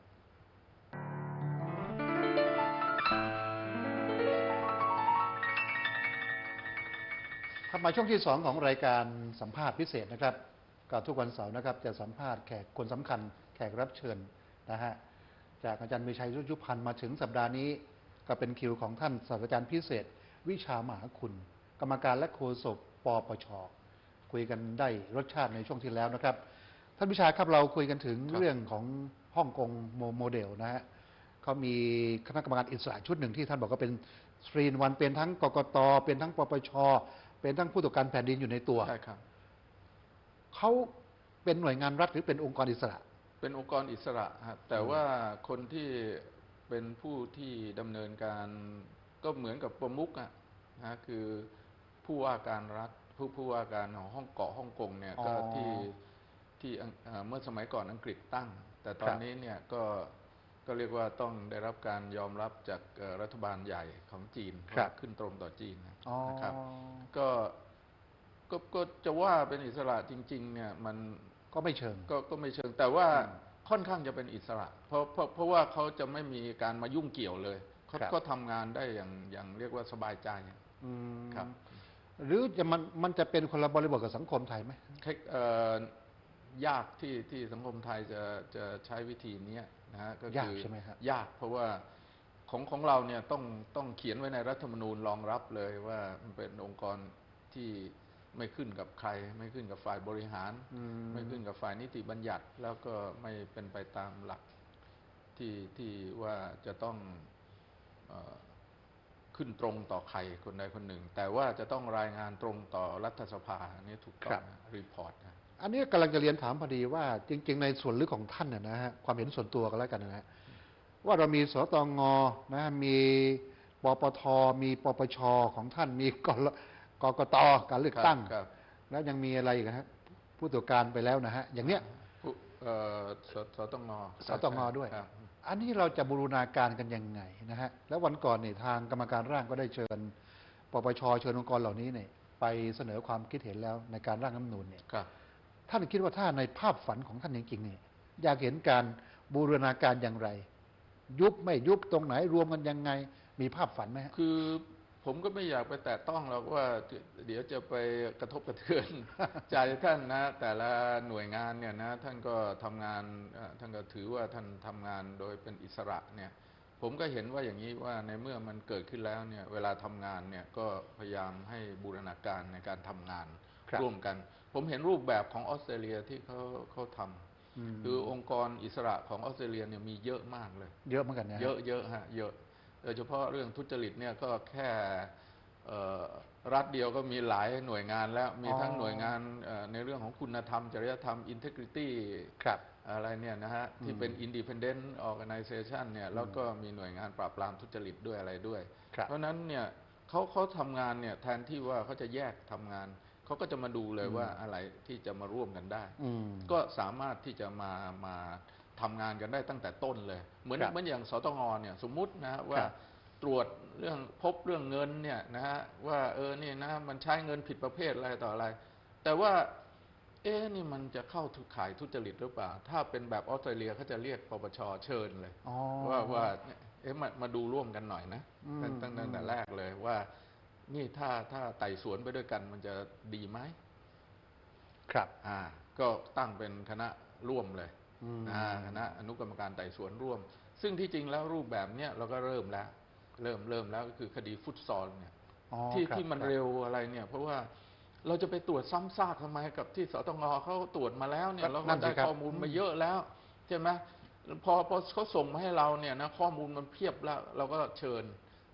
ครับมาช่วงที่สองของรายการสัมภาษณ์พิเศษนะครับก็ทุกวันเสาร์นะครับจะสัมภาษณ์แขกคนสำคัญแขกรับเชิญนะฮะจากอาจารย์มีชัยรุชุพันธ์มาถึงสัปดาห์นี้ก็เป็นคิวของท่านศาสตราจารย์พิเศษวิชามหาคุณกรรมการและโฆษกปปชคุยกันได้รสชาติในช่วงที่แล้วนะครับท่านวิชาครับเราคุยกันถึงเรื่องของฮ่องกงโมเดลนะฮะเขามีคณะกรรมการอิสระชุดหนึ่งที่ท่านบอกว่าเป็นสตรีนวันเป็นทั้งกกตเป็นทั้งปปชเป็นทั้งผู้ตรวจการแผ่นดินอยู่ในตัวใช่ครับเขาเป็นหน่วยงานรัฐหรือเป็นองค์กรอิสระเป็นองค์กรอิสระครับแต่ว่าคนที่เป็นผู้ที่ดำเนินการก็เหมือนกับประมุขอ่ะนะคือผู้ว่าการรัฐผู้ผู้ว่าการของฮ่องเกาะฮ่องกงเนี่ยก็ที่ที่เมื่อสมัยก่อนอังกฤษตั้งแต่ตอนนี้เนี่ยก็ก็เรียกว่าต้องได้รับการยอมรับจากรัฐบาลใหญ่ของจีนขึ้นตรงต่อจีนนะครับก็ก็ก็จะว่าเป็นอิสระจริงๆเนี่ยมันก็ไม่เชิงก็ก็ไม่เชิงแต่ว่าค่อนข้างจะเป็นอิสระเพราะเพราะเพราะว่าเขาจะไม่มีการมายุ่งเกี่ยวเลยเขาก็ทำงานได้อย่างอย่างเรียกว่าสบายใจครับหรือจะมันมันจะเป็นคนละบริบทกับสังคมไทยไหมยากที่ที่สังคมไทยจะจะใช้วิธีนี้นะฮะก็คือยากใช่ไหมครับยากเพราะว่าของของเราเนี่ยต้องต้องเขียนไว้ในรัฐธรรมนูญรองรับเลยว่ามันเป็นองค์กรที่ไม่ขึ้นกับใครไม่ขึ้นกับฝ่ายบริหารไม่ขึ้นกับฝ่ายนิติบัญญัติแล้วก็ไม่เป็นไปตามหลักที่ที่ว่าจะต้องเอ่อขึ้นตรงต่อใครคนใดคนหนึ่งแต่ว่าจะต้องรายงานตรงต่อรัฐสภาอันนี้ถูกต้องรีพอร์ตนะอันนี้กำลังจะเรียนถามพอดีว่าจริงๆในส่วนลึกของท่านเนี่ยนะฮะความเห็นส่วนตัวกันแล้วกันนะฮะว่าเรามีสตงนะมีปปทมีปปชของท่านมีกกกตการเลือกตั้งแล้วยังมีอะไรอีกนะฮะผู้ตรวจการไปแล้วนะฮะอย่างเนี้ยสตงสตงด้วยอันนี้เราจะบูรณาการกันยังไงนะฮะแล้ววันก่อนเนี่ยทางกรรมการร่างก็ได้เชิญปปชเชิญองค์กรเหล่านี้เนี่ยไปเสนอความคิดเห็นแล้วในการร่างรัฐธรรมนูญเนี่ยท่านคิดว่าถ้าในภาพฝันของท่านจริงๆเนี่ยอยากเห็นการบูรณาการอย่างไรยุบไม่ยุบตรงไหนรวมกันยังไงมีภาพฝันไหมคือผมก็ไม่อยากไปแตะต้องหรอกว่าเดี๋ยวจะไปกระทบกระเทือนใจท่านนะแต่ละหน่วยงานเนี่ยนะท่านก็ทำงานท่านก็ถือว่าท่านทำงานโดยเป็นอิสระเนี่ยผมก็เห็นว่าอย่างนี้ว่าในเมื่อมันเกิดขึ้นแล้วเนี่ยเวลาทำงานเนี่ยก็พยายามให้บูรณาการในการทำงานร่วมกันผมเห็นรูปแบบของออสเตรเลียที่เขาเขาทำคือองค์กรอิสระของออสเตรเลียเนี่ยมีเยอะมากเลยเยอะเหมือนกันนะเยอะเยอะฮะเยอะโดยเฉพาะเรื่องทุจริตเนี่ยก็แค่รัฐเดียวก็มีหลายหน่วยงานแล้วมีทั้งหน่วยงานในเรื่องของคุณธรรมจริยธรรม integrity อะไรเนี่ยนะฮะที่เป็น independent organization เนี่ยแล้วก็มีหน่วยงานปราบปรามทุจริตด้วยอะไรด้วยเพราะนั้นเนี่ยเขาเขาทำงานเนี่ยแทนที่ว่าเขาจะแยกทำงานเขาก็จะมาดูเลยว่าอะไรที่จะมาร่วมกันได้ก็สามารถที่จะมามาทำงานกันได้ตั้งแต่ต้นเลยเหมือนเหมือนอย่างสตงเนี่ยสมมุตินะว่าตรวจเรื่องพบเรื่องเงินเนี่ยนะฮะว่าเออนี่นะมันใช้เงินผิดประเภทอะไรต่ออะไรแต่ว่าเอ๊ะนี่มันจะเข้าทุกข่ายทุจริตหรือเปล่าถ้าเป็นแบบออสเตรเลียเขาจะเรียกปปชเชิญเลยว่าว่าเอ๊ะมามาดูร่วมกันหน่อยนะตั้งตั้งแต่แรกเลยว่านี่ถ้าถ้าไต่สวนไปด้วยกันมันจะดีไหมครับอ่าก็ตั้งเป็นคณะร่วมเลยคณะอนุกรรมการไต่สวนร่วมซึ่งที่จริงแล้วรูปแบบเนี้ยเราก็เริ่มแล้วเริ่มเริ่มแล้วก็คือคดีฟุตซอลเนี่ยที่ที่มันเร็วอะไรเนี่ยเพราะว่าเราจะไปตรวจซ้ำซากทำไมกับที่สตงเขาตรวจมาแล้วเนี่ยเราก็ได้ข้อมูลมาเยอะแล้วใช่ไหมพอพอเขาส่งมาให้เราเนี่ยนะข้อมูลมันเพียบแล้วเราก็เชิญ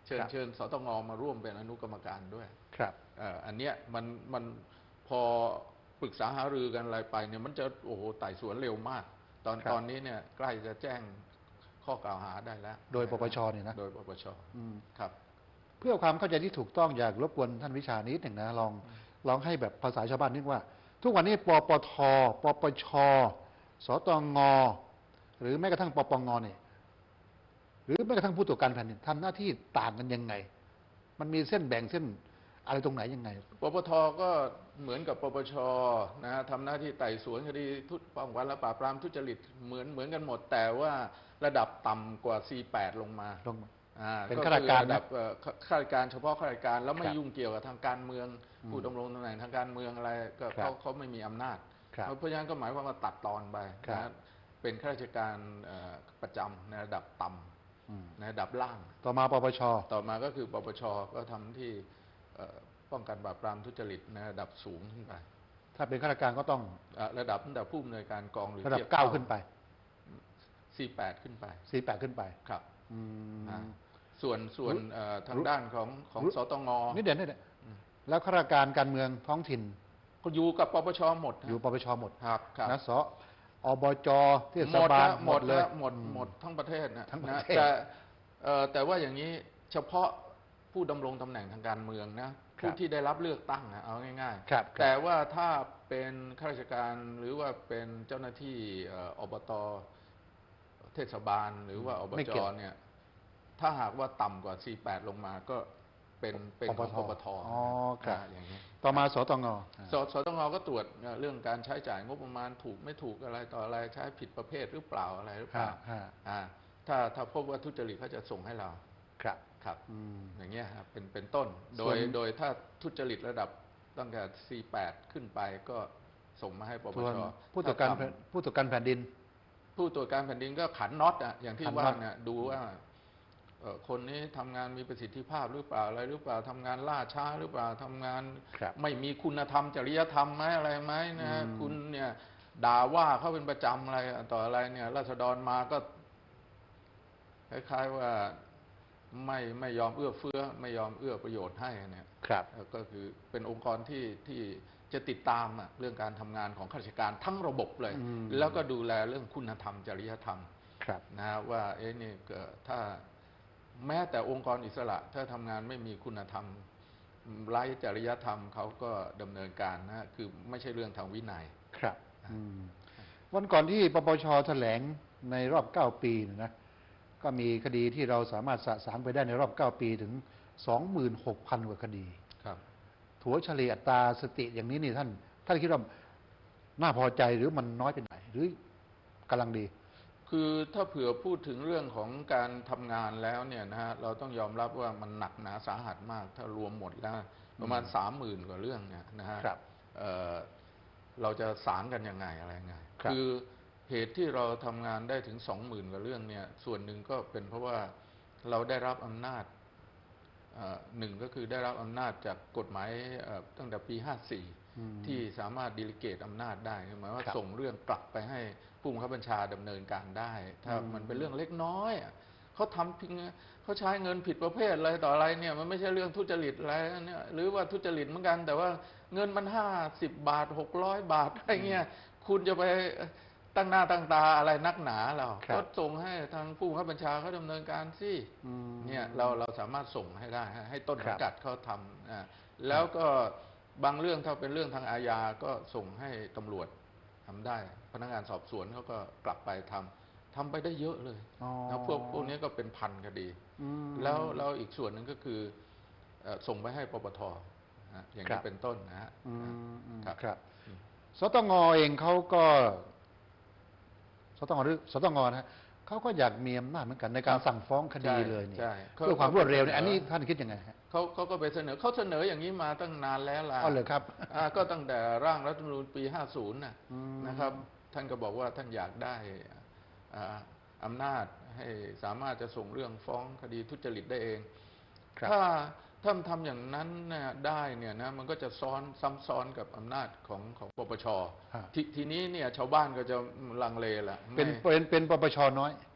เชิญเชิญสตงมาร่วมเป็นอนุกรรมการด้วยครับอันเนี้ยมันมันพอปรึกษาหารือกันอะไรไปเนี่ยมันจะโอ้โหไต่สวนเร็วมาก ตอนตอนนี้เนี่ยใกล้จะแจ้งข้อกล่าวหาได้แล้วโดยปปชเนี่ยนะโดยปปชครับเพื่อความเข้าใจที่ถูกต้องอยากรบกวนท่านวิชานิดหนึ่งนะลองลองให้แบบภาษาชาวบ้านนิดว่า ทุกวันนี้ปปทปปชสตงหรือแม้กระทั่งปปงเนี่ยหรือแม้กระทั่งผู้ตรวจการแผ่นดินทำหน้าที่ต่างกันยังไงมันมีเส้นแบ่งเส้นอะไรตรงไหนยังไงปปทก็เหมือนกับปปชนะทำหน้าที่ไต่สวนคดีทุจป้องกันและปราบปรามทุจริตเหมือนเหมือนกันหมดแต่ว่าระดับต่ำกว่า ซี แปด ลงมาลงมาเป็นข้าราชการระดับข้าราชการเฉพาะข้าราชการแล้วไม่ยุ่งเกี่ยวกับทางการเมืองผู้ดำรงตำแหน่งทางการเมืองอะไรก็เขาเขาไม่มีอำนาจเพราะฉะนั้นก็หมายความว่าตัดตอนไปนะเป็นข้าราชการประจำในระดับต่ำในระดับล่างต่อมาปปชต่อมาก็คือปปชก็ทำที่ป้องกันปราบปรามทุจริตในระดับสูงขึ้นไปถ้าเป็นข้าราชการก็ต้องระดับตั้งแต่ผู้อำนวยการกองหรือระดับเก้าขึ้นไปซี แปด ขึ้นไปซี แปด ขึ้นไปครับส่วนส่วนทางด้านของของสตงนี่เด่นนี่เด่นแล้วข้าราชการการเมืองท้องถิ่นก็อยู่กับปปชหมดอยู่ปปชหมดครับนะสอบจเทศบาลหมดเลยหมดหมดทั้งประเทศนะแต่แต่ว่าอย่างนี้เฉพาะผู้ดำรงตำแหน่งทางการเมืองนะผู้ที่ได้รับเลือกตั้งนะเอาง่ายๆแต่ว่าถ้าเป็นข้าราชการหรือว่าเป็นเจ้าหน้าที่อบตเทศบาลหรือว่าอบจเนี่ยถ้าหากว่าต่ำกว่า ซี แปด ลงมาก็เป็นเป็นของปปทอ๋อครับอย่างนี้ต่อมาสตงสสตงก็ตรวจเรื่องการใช้จ่ายงบประมาณถูกไม่ถูกอะไรต่ออะไรใช้ผิดประเภทหรือเปล่าอะไรหรือเปล่าถ้าถ้าพบว่าทุจริตเขาจะส่งให้เราครับครับอย่างเงี้ยครับเป็นเป็นต้นโดยโดยถ้าทุจริตระดับตั้งแต่ ซี แปด ขึ้นไปก็ส่งมาให้ปปชผู้ตรวจการผู้ตรวจการแผ่นดินผู้ตรวจการแผ่นดินก็ขันน็อตอ่ะอย่างที่ว่าเนี่ยดูว่าคนนี้ทำงานมีประสิทธิภาพหรือเปล่าอะไรหรือเปล่าทำงานล่าช้าหรือเปล่าทำงานไม่มีคุณธรรมจริยธรรมไหมอะไรไหมนะคุณเนี่ยด่าว่าเขาเป็นประจำอะไรต่ออะไรเนี่ยราษฎรมาก็คล้ายๆว่าไม่ไม่ยอมเอื้อเฟื้อไม่ยอมเอื้อประโยชน์ให้เนี่ยครับก็คือเป็นองค์กรที่ที่จะติดตามเรื่องการทำงานของข้าราชการทั้งระบบเลยแล้วก็ดูแลเรื่องคุณธรรมจริยธรรมนะว่าเอ๊ะนี่ถ้าแม้แต่องค์กรอิสระถ้าทำงานไม่มีคุณธรรมไร้จริยธรรมเขาก็ดำเนินการนะคือไม่ใช่เรื่องทางวินัยครับวันก่อนที่ปปชแถลงในรอบเก้าปีนะก็มีคดีที่เราสามารถสะสางไปได้ในรอบเก้าปีถึง สองหมื่นหกพัน กว่าคดีครับถัวเฉลี่ยอัตราสติอย่างนี้นี่ท่านท่านคิดว่าน่าพอใจหรือมันน้อยไปไหนหรือกำลังดีคือถ้าเผื่อพูดถึงเรื่องของการทำงานแล้วเนี่ยนะฮะเราต้องยอมรับว่ามันหนักหนาสาหัสมากถ้ารวมหมดแล้วประมาณสามหมื่นกว่าเรื่องเนี่ยนะฮะเราจะสางกันยังไงอะไรไงคือเหตุที่เราทำงานได้ถึงสองหมื่นกว่าเรื่องเนี่ยส่วนหนึ่งก็เป็นเพราะว่าเราได้รับอำนาจหนึ่งก็คือได้รับอำนาจจากกฎหมายตั้งแต่ปีห้าสี่ที่สามารถดิลิเกตอำนาจได้หมายว่าส่งเรื่องกลับไปให้ผู้บังคับบัญชาดำเนินการได้ถ้ามันเป็นเรื่องเล็กน้อยเขาทำพิงเขาใช้เงินผิดประเภทอะไรต่ออะไรเนี่ยมันไม่ใช่เรื่องทุจริตอะไรเนี่ยหรือว่าทุจริตเหมือนกันแต่ว่าเงินมันห้าสิบบาทหกร้อยบาทอะไรเงี้ยคุณจะไปตั้งหน้าตั้งตาอะไรนักหนาเราก็ส่งให้ทางผู้บังคับบัญชาเขาดำเนินการสิเนี่ยเราเราสามารถส่งให้ได้ให้ต้นสังกัดเขาทำแล้วก็บางเรื่องถ้าเป็นเรื่องทางอาญาก็ส่งให้ตำรวจทำได้พนักงานสอบสวนเขาก็กลับไปทำทำไปได้เยอะเลยแล้วพวกพวกนี้ก็เป็นพันคดีแล้วแล้วอีกส่วนหนึ่งก็คือส่งไปให้ปปทอย่างนี้เป็นต้นนะฮะครับสตงเองเขาก็สตงหรือสตงนะเขาก็อยากมีอำนาจเหมือนกันในการสั่งฟ้องคดีเลยเนี่ยเพื่อความรวดเร็วเนี่ยอันนี้ท่านคิดยังไงฮะเขาเขาก็ไปเสนอเขาเสนออย่างนี้มาตั้งนานแล้วล่ะอ๋อเลยครับก็ตั้งแต่ร่างรัฐธรรมนูญปีห้าสิบนะนะครับท่านก็บอกว่าท่านอยากได้อำนาจให้สามารถจะส่งเรื่องฟ้องคดีทุจริตได้เองถ้าถ้าทำอย่างนั้นเนี่ยได้เนี่ยนะมันก็จะซ้อนซ้ำซ้อนกับอำนาจของของปปช ท, ทีนี้เนี่ยชาวบ้านก็จะลังเลละเป็นเป็นเป็นปปชน้อย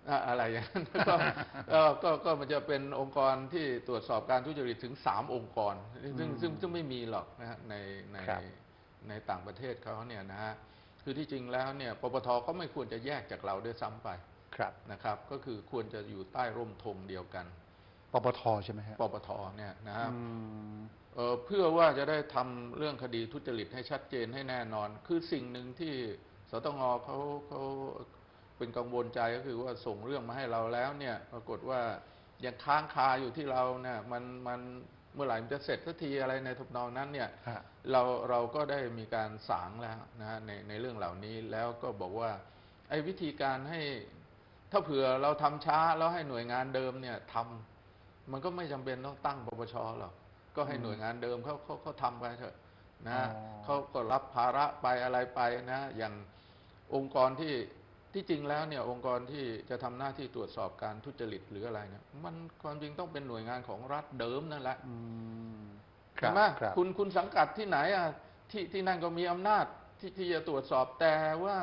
อะไรอย่างนั้นก็ก็ก็มันจะเป็นองค์กรที่ตรวจสอบการทุจริตถึงสามองค์กรซึ่งซึ่งซึ่งไม่มีหรอกนะฮะในในในต่างประเทศเขาเนี่ยนะฮะคือที่จริงแล้วเนี่ยปปทก็ไม่ควรจะแยกจากเราด้วยซ้ำไปนะครับก็คือควรจะอยู่ใต้ร่มธงเดียวกันปปทใช่ไหมฮะปปทเนี่ยนะครับเพื่อว่าจะได้ทำเรื่องคดีทุจริตให้ชัดเจนให้แน่นอนคือสิ่งหนึ่งที่สตงเขาเขาเป็นกังวลใจก็คือว่าส่งเรื่องมาให้เราแล้วเนี่ยปรากฏว่ายังค้างคาอยู่ที่เราเนี่ยมันมันเมื่อไหร่มันจะเสร็จสักทีอะไรในทำนองนั้นเนี่ยเราเราก็ได้มีการสางแล้วนะฮะในในเรื่องเหล่านี้แล้วก็บอกว่าไอ้วิธีการให้ถ้าเผื่อเราทำช้าแล้วให้หน่วยงานเดิมเนี่ยทำมันก็ไม่จำเป็นต้องตั้งปปชหรอกก็ให้หน่วยงานเดิมเขาเขาเขาทำไปเถอะนะเขาก็รับภาระไปอะไรไปนะอย่างองค์กรที่ที่จริงแล้วเนี่ยองค์กรที่จะทำหน้าที่ตรวจสอบการทุจริตหรืออะไรเนี่ยมันความจริงต้องเป็นหน่วยงานของรัฐเดิมนั่นแหละใช่ไหมคุณคุณสังกัดที่ไหนอ่ะที่ที่นั่นก็มีอำนาจที่ที่จะตรวจสอบแต่ว่า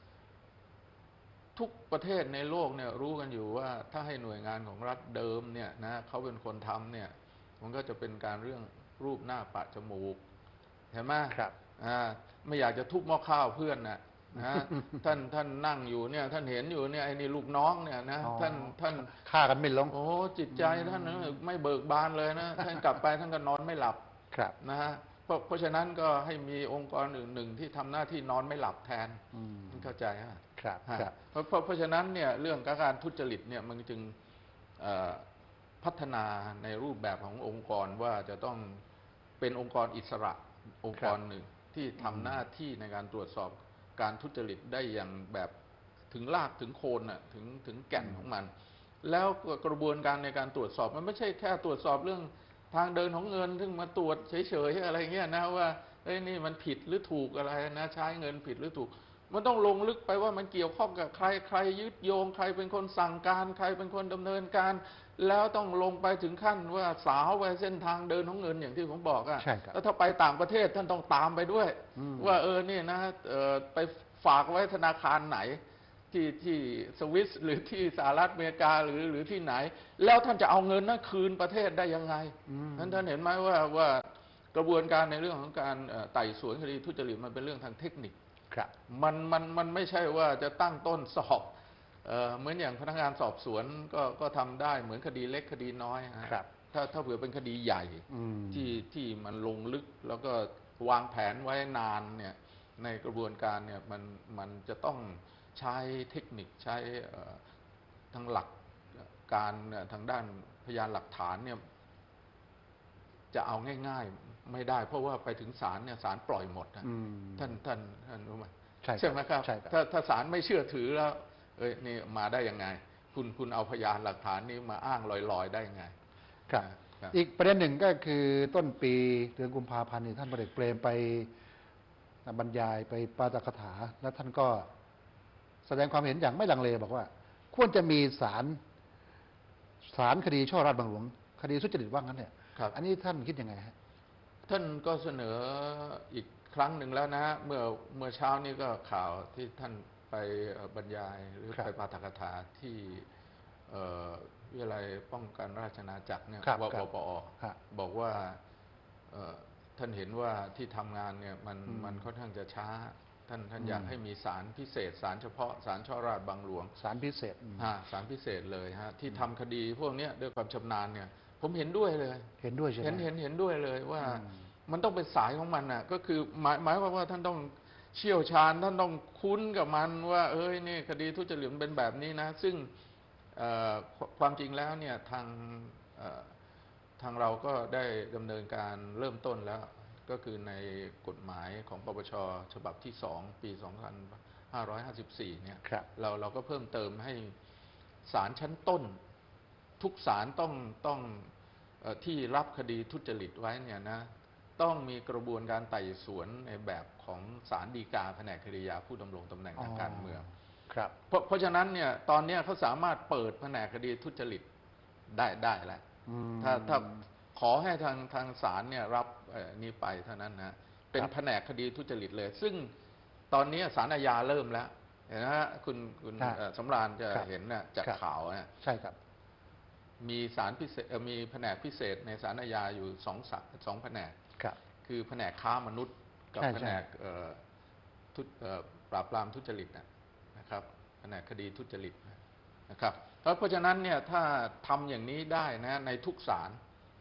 ทุกประเทศในโลกเนี่ยรู้กันอยู่ว่าถ้าให้หน่วยงานของรัฐเดิมเนี่ยนะเขาเป็นคนทำเนี่ยมันก็จะเป็นการเรื่องรูปหน้าปะจมูกเห็นไหมครับอ่าไม่อยากจะทุบหม้อข้าวเพื่อนนะนะท่านท่านนั่งอยู่เนี่ยท่านเห็นอยู่เนี่ยไอ้นี่ลูกน้องเนี่ยนะท่านท่านฆ่ากันไม่ลงโอ้จิตใจท่านไม่เบิกบานเลยนะท่านกลับไปท่านก็นอนไม่หลับนะฮะเพราะเพราะฉะนั้นก็ให้มีองค์กรอื่นหนึ่งที่ทำหน้าที่นอนไม่หลับแทนเข้าใจฮะครับเพราะเพราะฉะนั้นเนี่ยเรื่องการทุจริตเนี่ยมันจึงพัฒนาในรูปแบบขององค์กรว่าจะต้องเป็นองค์กรอิสระองค์กรหนึ่งที่ทำหน้าที่ในการตรวจสอบการทุจริตได้อย่างแบบถึงรากถึงโคนน่ะถึงถึงแก่นของมันแล้วกระบวนการในการตรวจสอบมันไม่ใช่แค่ตรวจสอบเรื่องทางเดินของเงินซึ่งมาตรวจเฉยๆอะไรเงี้ยนะว่าเอ้ยนี่มันผิดหรือถูกอะไรนะใช้เงินผิดหรือถูกมันต้องลงลึกไปว่ามันเกี่ยวข้องกับใครใครยึดโยงใครเป็นคนสั่งการใครเป็นคนดำเนินการแล้วต้องลงไปถึงขั้นว่าสาวไปเส้นทางเดินของเงินอย่างที่ผมบอกอ่ะแล้วถ้าไปต่างประเทศท่านต้องตามไปด้วยว่าเออนี่นะไปฝากไว้ธนาคารไหนที่ที่สวิสหรือที่สหรัฐอเมริกาหรือหรือที่ไหนแล้วท่านจะเอาเงินนั้นคืนประเทศได้ยังไงนั้นท่านเห็นไหมว่าว่ากระบวนการในเรื่องของการไต่สวนคดีทุจริตมันเป็นเรื่องทางเทคนิคมันมันมันไม่ใช่ว่าจะตั้งต้นสอบเหมือนอย่างพนักงานสอบสวนก็ก็ทำได้เหมือนคดีเล็กคดีน้อยถ้าถ้าเผื่อเป็นคดีใหญ่ที่ที่มันลงลึกแล้วก็วางแผนไว้นานเนี่ยในกระบวนการเนี่ยมันมันจะต้องใช้เทคนิคใช้ทั้งหลักการทางด้านพยานหลักฐานเนี่ยจะเอาง่ายๆไม่ได้เพราะว่าไปถึงศาลเนี่ยศาลปล่อยหมดนะท่านท่านท่านรู้ไหมใช่ไหมครับถ้าถ้าศาลไม่เชื่อถือแล้วเอ้ยนี่มาได้ยังไงคุณคุณเอาพยานหลักฐานนี้มาอ้างลอยๆได้ยังไงครับอีกประเด็นหนึ่งก็คือต้นปีเดือนกุมภาพันธ์นี่ท่านพลเอกเปรมไปบรรยายไปปาฐกถาแล้วท่านก็แสดงความเห็นอย่างไม่ลังเลบอกว่าควรจะมีศาลศาลคดีช่อราชบังหลวงคดีทุจริตว่างั้นเนี่ยอันนี้ท่านคิดยังไงฮะท่านก็เสนออีกครั้งหนึ่งแล้วนะฮะเมื่อเมื่อเช้านี้ก็ข่าวที่ท่านไปบรรยายหรือไปปาฐกถาที่วิทยาลัยป้องกันราชอาณาจักรเนี่ยวปอบอกว่าท่านเห็นว่าที่ทำงานเนี่ยมันมันค่อนข้างจะช้าท่านท่านอยากให้มีศาลพิเศษศาลเฉพาะศาลช่อราชบังหลวงศาลพิเศษฮะศาลพิเศษเลยฮะที่ทำคดีพวกนี้ด้วยความชำนาญเนี่ยผมเห็นด้วยเลยเห็นด้วยใช่ไหมเห็นเห็นเห็นด้วยเลยว่ามันต้องเป็นสายของมันน่ะก็คือหมายหมายความว่าท่านต้องเชี่ยวชาญท่านต้องคุ้นกับมันว่าเอ้ยนี่คดีทุจริตเป็นแบบนี้นะซึ่งความจริงแล้วเนี่ยทางทางเราก็ได้ดำเนินการเริ่มต้นแล้วก็คือในกฎหมายของปปชฉบับที่สองปีสองพันห้าร้อยห้าสิบสี่เนี่ยเราเราก็เพิ่มเติมให้ศาลชั้นต้นทุกศาลต้องต้องที่รับคดีทุจริตไว้เนี่ยนะต้องมีกระบวนการไต่สวนในแบบของศาลฎีกาแผนกคดียาผู้ดำรงตำแหน่งทางการเมืองครับเพราะเพราะฉะนั้นเนี่ยตอนนี้เขาสามารถเปิดแผนกคดีทุจริตได้ได้แล้วถ้าถ้าขอให้ทางทางศาลเนี่ยรับนี้ไปเท่านั้นนะเป็นแผนกคดีทุจริตเลยซึ่งตอนนี้ศาลอาญาเริ่มแล้วเห็นไหมฮะคุณคุณสำราญจะเห็นนะจากข่าวนะใช่ครับมีศาลพิเศษมีแผนกพิเศษในศาลอาญาอยู่สองสองแผนกคือแผนกค้ามนุษย์กับแผนกปราบปรามทุจริตนะครับแผนกคดีทุจริตนะครับเพราะฉะนั้นเนี่ยถ้าทำอย่างนี้ได้นะในทุกศาล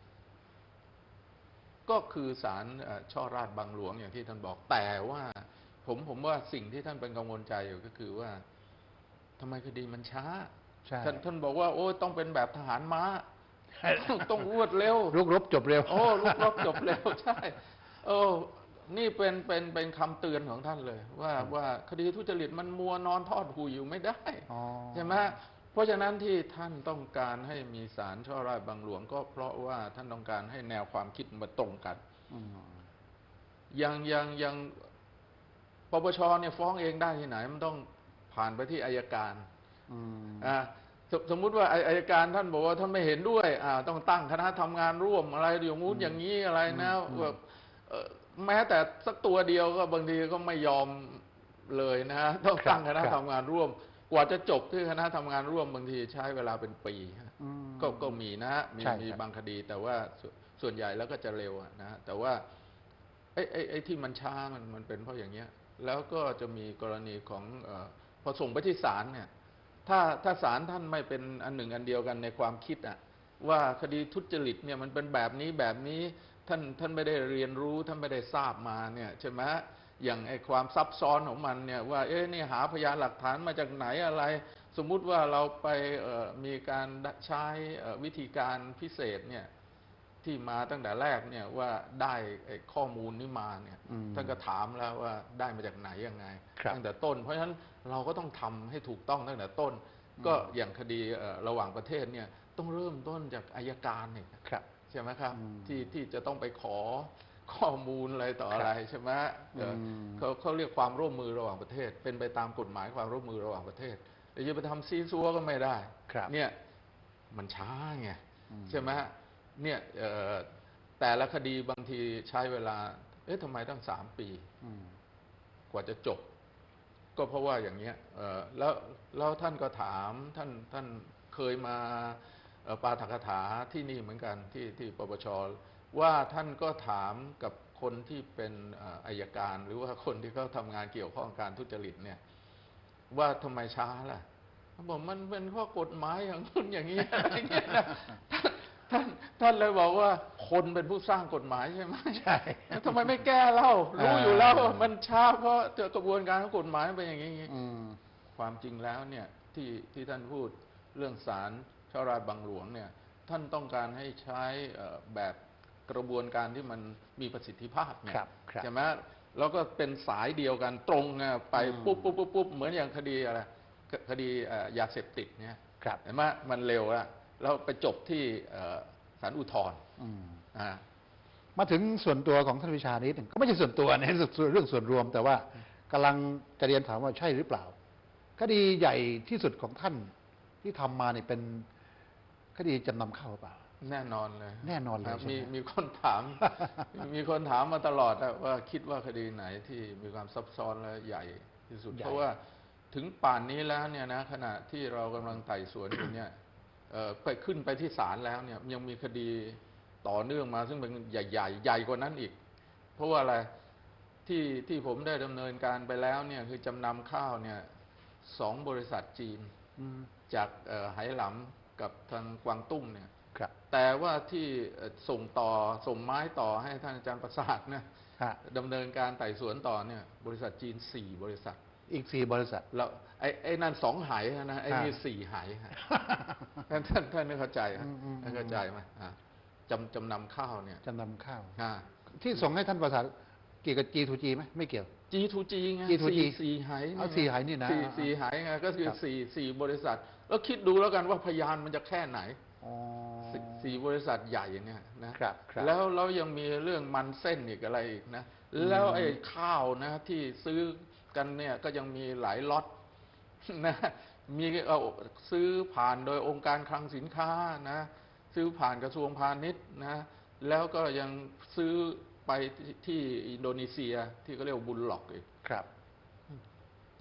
ก็คือศาลช่อราชบังหลวงอย่างที่ท่านบอกแต่ว่าผมผมว่าสิ่งที่ท่านเป็นกังวลใจอยู่ก็คือว่าทำไมคดีมันช้าท่านท่านบอกว่าโอ้ต้องเป็นแบบทหารม้าต้องรวดเร็วลุกรบจบเร็วโอ้ลุกรบจบเร็วใช่โอ้นี่เป็นเป็นเป็นคำเตือนของท่านเลยว่าว่าคดีทุจริตมันมัวนอนทอดหูอยู่ไม่ได้ใช่ไหมเพราะฉะนั้นที่ท่านต้องการให้มีศาลช่อราชบังหลวงก็เพราะว่าท่านต้องการให้แนวความคิดมันตรงกันอย่างอย่างอย่างปปชเนี่ยฟ้องเองได้ที่ไหนมันต้องผ่านไปที่อัยการอ่าสมมุติว่าอัยการท่านบอกว่าท่านไม่เห็นด้วยอ่าต้องตั้งคณะทำงานร่วมอะไรอย่างงู้นอย่างนี้อะไรนะแบบแม้แต่สักตัวเดียวก็บางทีก็ไม่ยอมเลยนะต้องตั้งคณะทำงานร่วมกว่าจะจบที่คณะทำงานร่วมบางทีใช้เวลาเป็นปีก็ก็มีนะมีมีบางคดีแต่ว่าส่วนใหญ่แล้วก็จะเร็วนะแต่ว่าไอ้ไอ้ไอ้ที่มันช้ามันมันเป็นเพราะอย่างเงี้ยแล้วก็จะมีกรณีของพอส่งไปที่ศาลเนี่ยถ้าถ้าศาลท่านไม่เป็นอันหนึ่งอันเดียวกันในความคิดอ่ะว่าคดีทุจริตเนี่ยมันเป็นแบบนี้แบบนี้ท่านท่านไม่ได้เรียนรู้ท่านไม่ได้ทราบมาเนี่ยใช่ไหมอย่างไอ้ความซับซ้อนของมันเนี่ยว่าเอ๊ะนี่หาพยานหลักฐานมาจากไหนอะไรสมมุติว่าเราไปมีการใช้วิธีการพิเศษเนี่ยที่มาตั้งแต่แรกเนี่ยว่าได้ข้อมูลนี้มาเนี่ยท่านก็ถามแล้วว่าได้มาจากไหนยังไงตั้งแต่ต้นเพราะฉะนั้นเราก็ต้องทำให้ถูกต้องตั้งแต่ต้นก็อย่างคดีระหว่างประเทศเนี่ยต้องเริ่มต้นจากอัยการเนี่ยใช่ไหมครับที่ที่จะต้องไปขอข้อมูลอะไรต่ออะไรใช่ไหมเขาเขาเรียกความร่วมมือระหว่างประเทศเป็นไปตามกฎหมายความร่วมมือระหว่างประเทศแต่จะไปทำซีซัวก็ไม่ได้เนี่ยมันช้าไงใช่ไหมเนี่ยแต่ละคดีบางทีใช้เวลาเอ๊ะทำไมตั้งสามปีกว่าจะจบก็เพราะว่าอย่างเนี้ยแล้วแล้วท่านก็ถามท่านท่านเคยมาปาฐกถาที่นี่เหมือนกันที่ที่ปปชว่าท่านก็ถามกับคนที่เป็นอัยการหรือว่าคนที่เขาทำงานเกี่ยวข้องการทุจริตเนี่ยว่าทำไมช้าล่ะเขาบอกมันเป็นข้อกฎหมายอย่างนู้นอย่างนี้อะไรเงี้ยนะท่านท่านเลยบอกว่าคนเป็นผู้สร้างกฎหมายใช่ไหมใช่ทำไมไม่แก้เล่ารู้อยู่แล้วมันช้าเพราะกระบวนการของกฎหมายเป็นอย่างนี้ความจริงแล้วเนี่ยที่ที่ท่านพูดเรื่องศาลช่อราชบังหลวงเนี่ยท่านต้องการให้ใช้แบบกระบวนการที่มันมีประสิทธิภาพเนี่ยใช่ไหมแล้วก็เป็นสายเดียวกันตรงไปปุ๊บปุ๊บปุ๊บปุ๊บเหมือนอย่างคดีอะไรคดียาเสพติดเนี่ยเห็นไหมมันเร็วอะแล้วไปจบที่ศาลอุทธรณ์มาถึงส่วนตัวของท่านวิชานิดหนึ่งก็ไม่ใช่ส่วนตัวในเรื่องส่วนรวมแต่ว่ากำลังจะเรียนถามว่าใช่หรือเปล่าคดีใหญ่ที่สุดของท่านที่ทำมาเนี่ยเป็นคดีจำนำข้าวเปล่าแน่นอนเลยแน่นอนเลยมีมีคนถามมีคนถามมาตลอดว่าคิดว่าคดีไหนที่มีความซับซ้อนและใหญ่ที่สุดเพราะว่าถึงป่านนี้แล้วเนี่ยนะขณะที่เรากำลังไต่สวนอยู่เนี่ยไปขึ้นไปที่ศาลแล้วเนี่ยยังมีคดีต่อเนื่องมาซึ่งเป็นใหญ่ใหญ่ใหญ่กว่านั้นอีกเพราะว่าอะไรที่ที่ผมได้ดำเนินการไปแล้วเนี่ยคือจำนำข้าวเนี่ยสองบริษัทจีนจากไหหลำกับทางกวางตุ้งเนี่ยแต่ว่าที่ส่งต่อส่งไม้ต่อให้ท่านอาจารย์ประสาทเนี่ยดำเนินการไต่สวนต่อเนี่ยบริษัทจีนสี่บริษัทอีกสี่บริษัทแล้วไอ้ไอ้นั่นสองไหนะไอ้นี่สี่ไหท่านท่านท่านไม่เข้าใจท่านเข้าใจไหมจำจำนำข้าวเนี่ยจำนำข้าวที่ส่งให้ท่านประสาทเกี่ยวกับจีทูจีไหมไม่เกี่ยวจีทูจีไงสี่สี่ไหเอาสี่ไหนี่นะสี่สี่ไหไงก็คือสี่สี่บริษัทแล้วคิดดูแล้วกันว่าพยานมันจะแค่ไหนสี่บริษัทใหญ่เนี่ยนะแล้วเรายังมีเรื่องมันเส้นอีกอะไรอีกนะแล้วไอ้ข้าวนะที่ซื้อกันเนี่ยก็ยังมีหลายล็อตนะมีเอาซื้อผ่านโดยองค์การคลังสินค้านะซื้อผ่านกระทรวงพาณิชย์นะแล้วก็ยังซื้อไปที่อินโดนีเซียที่เขาเรียกบุลล็อกอีกครับ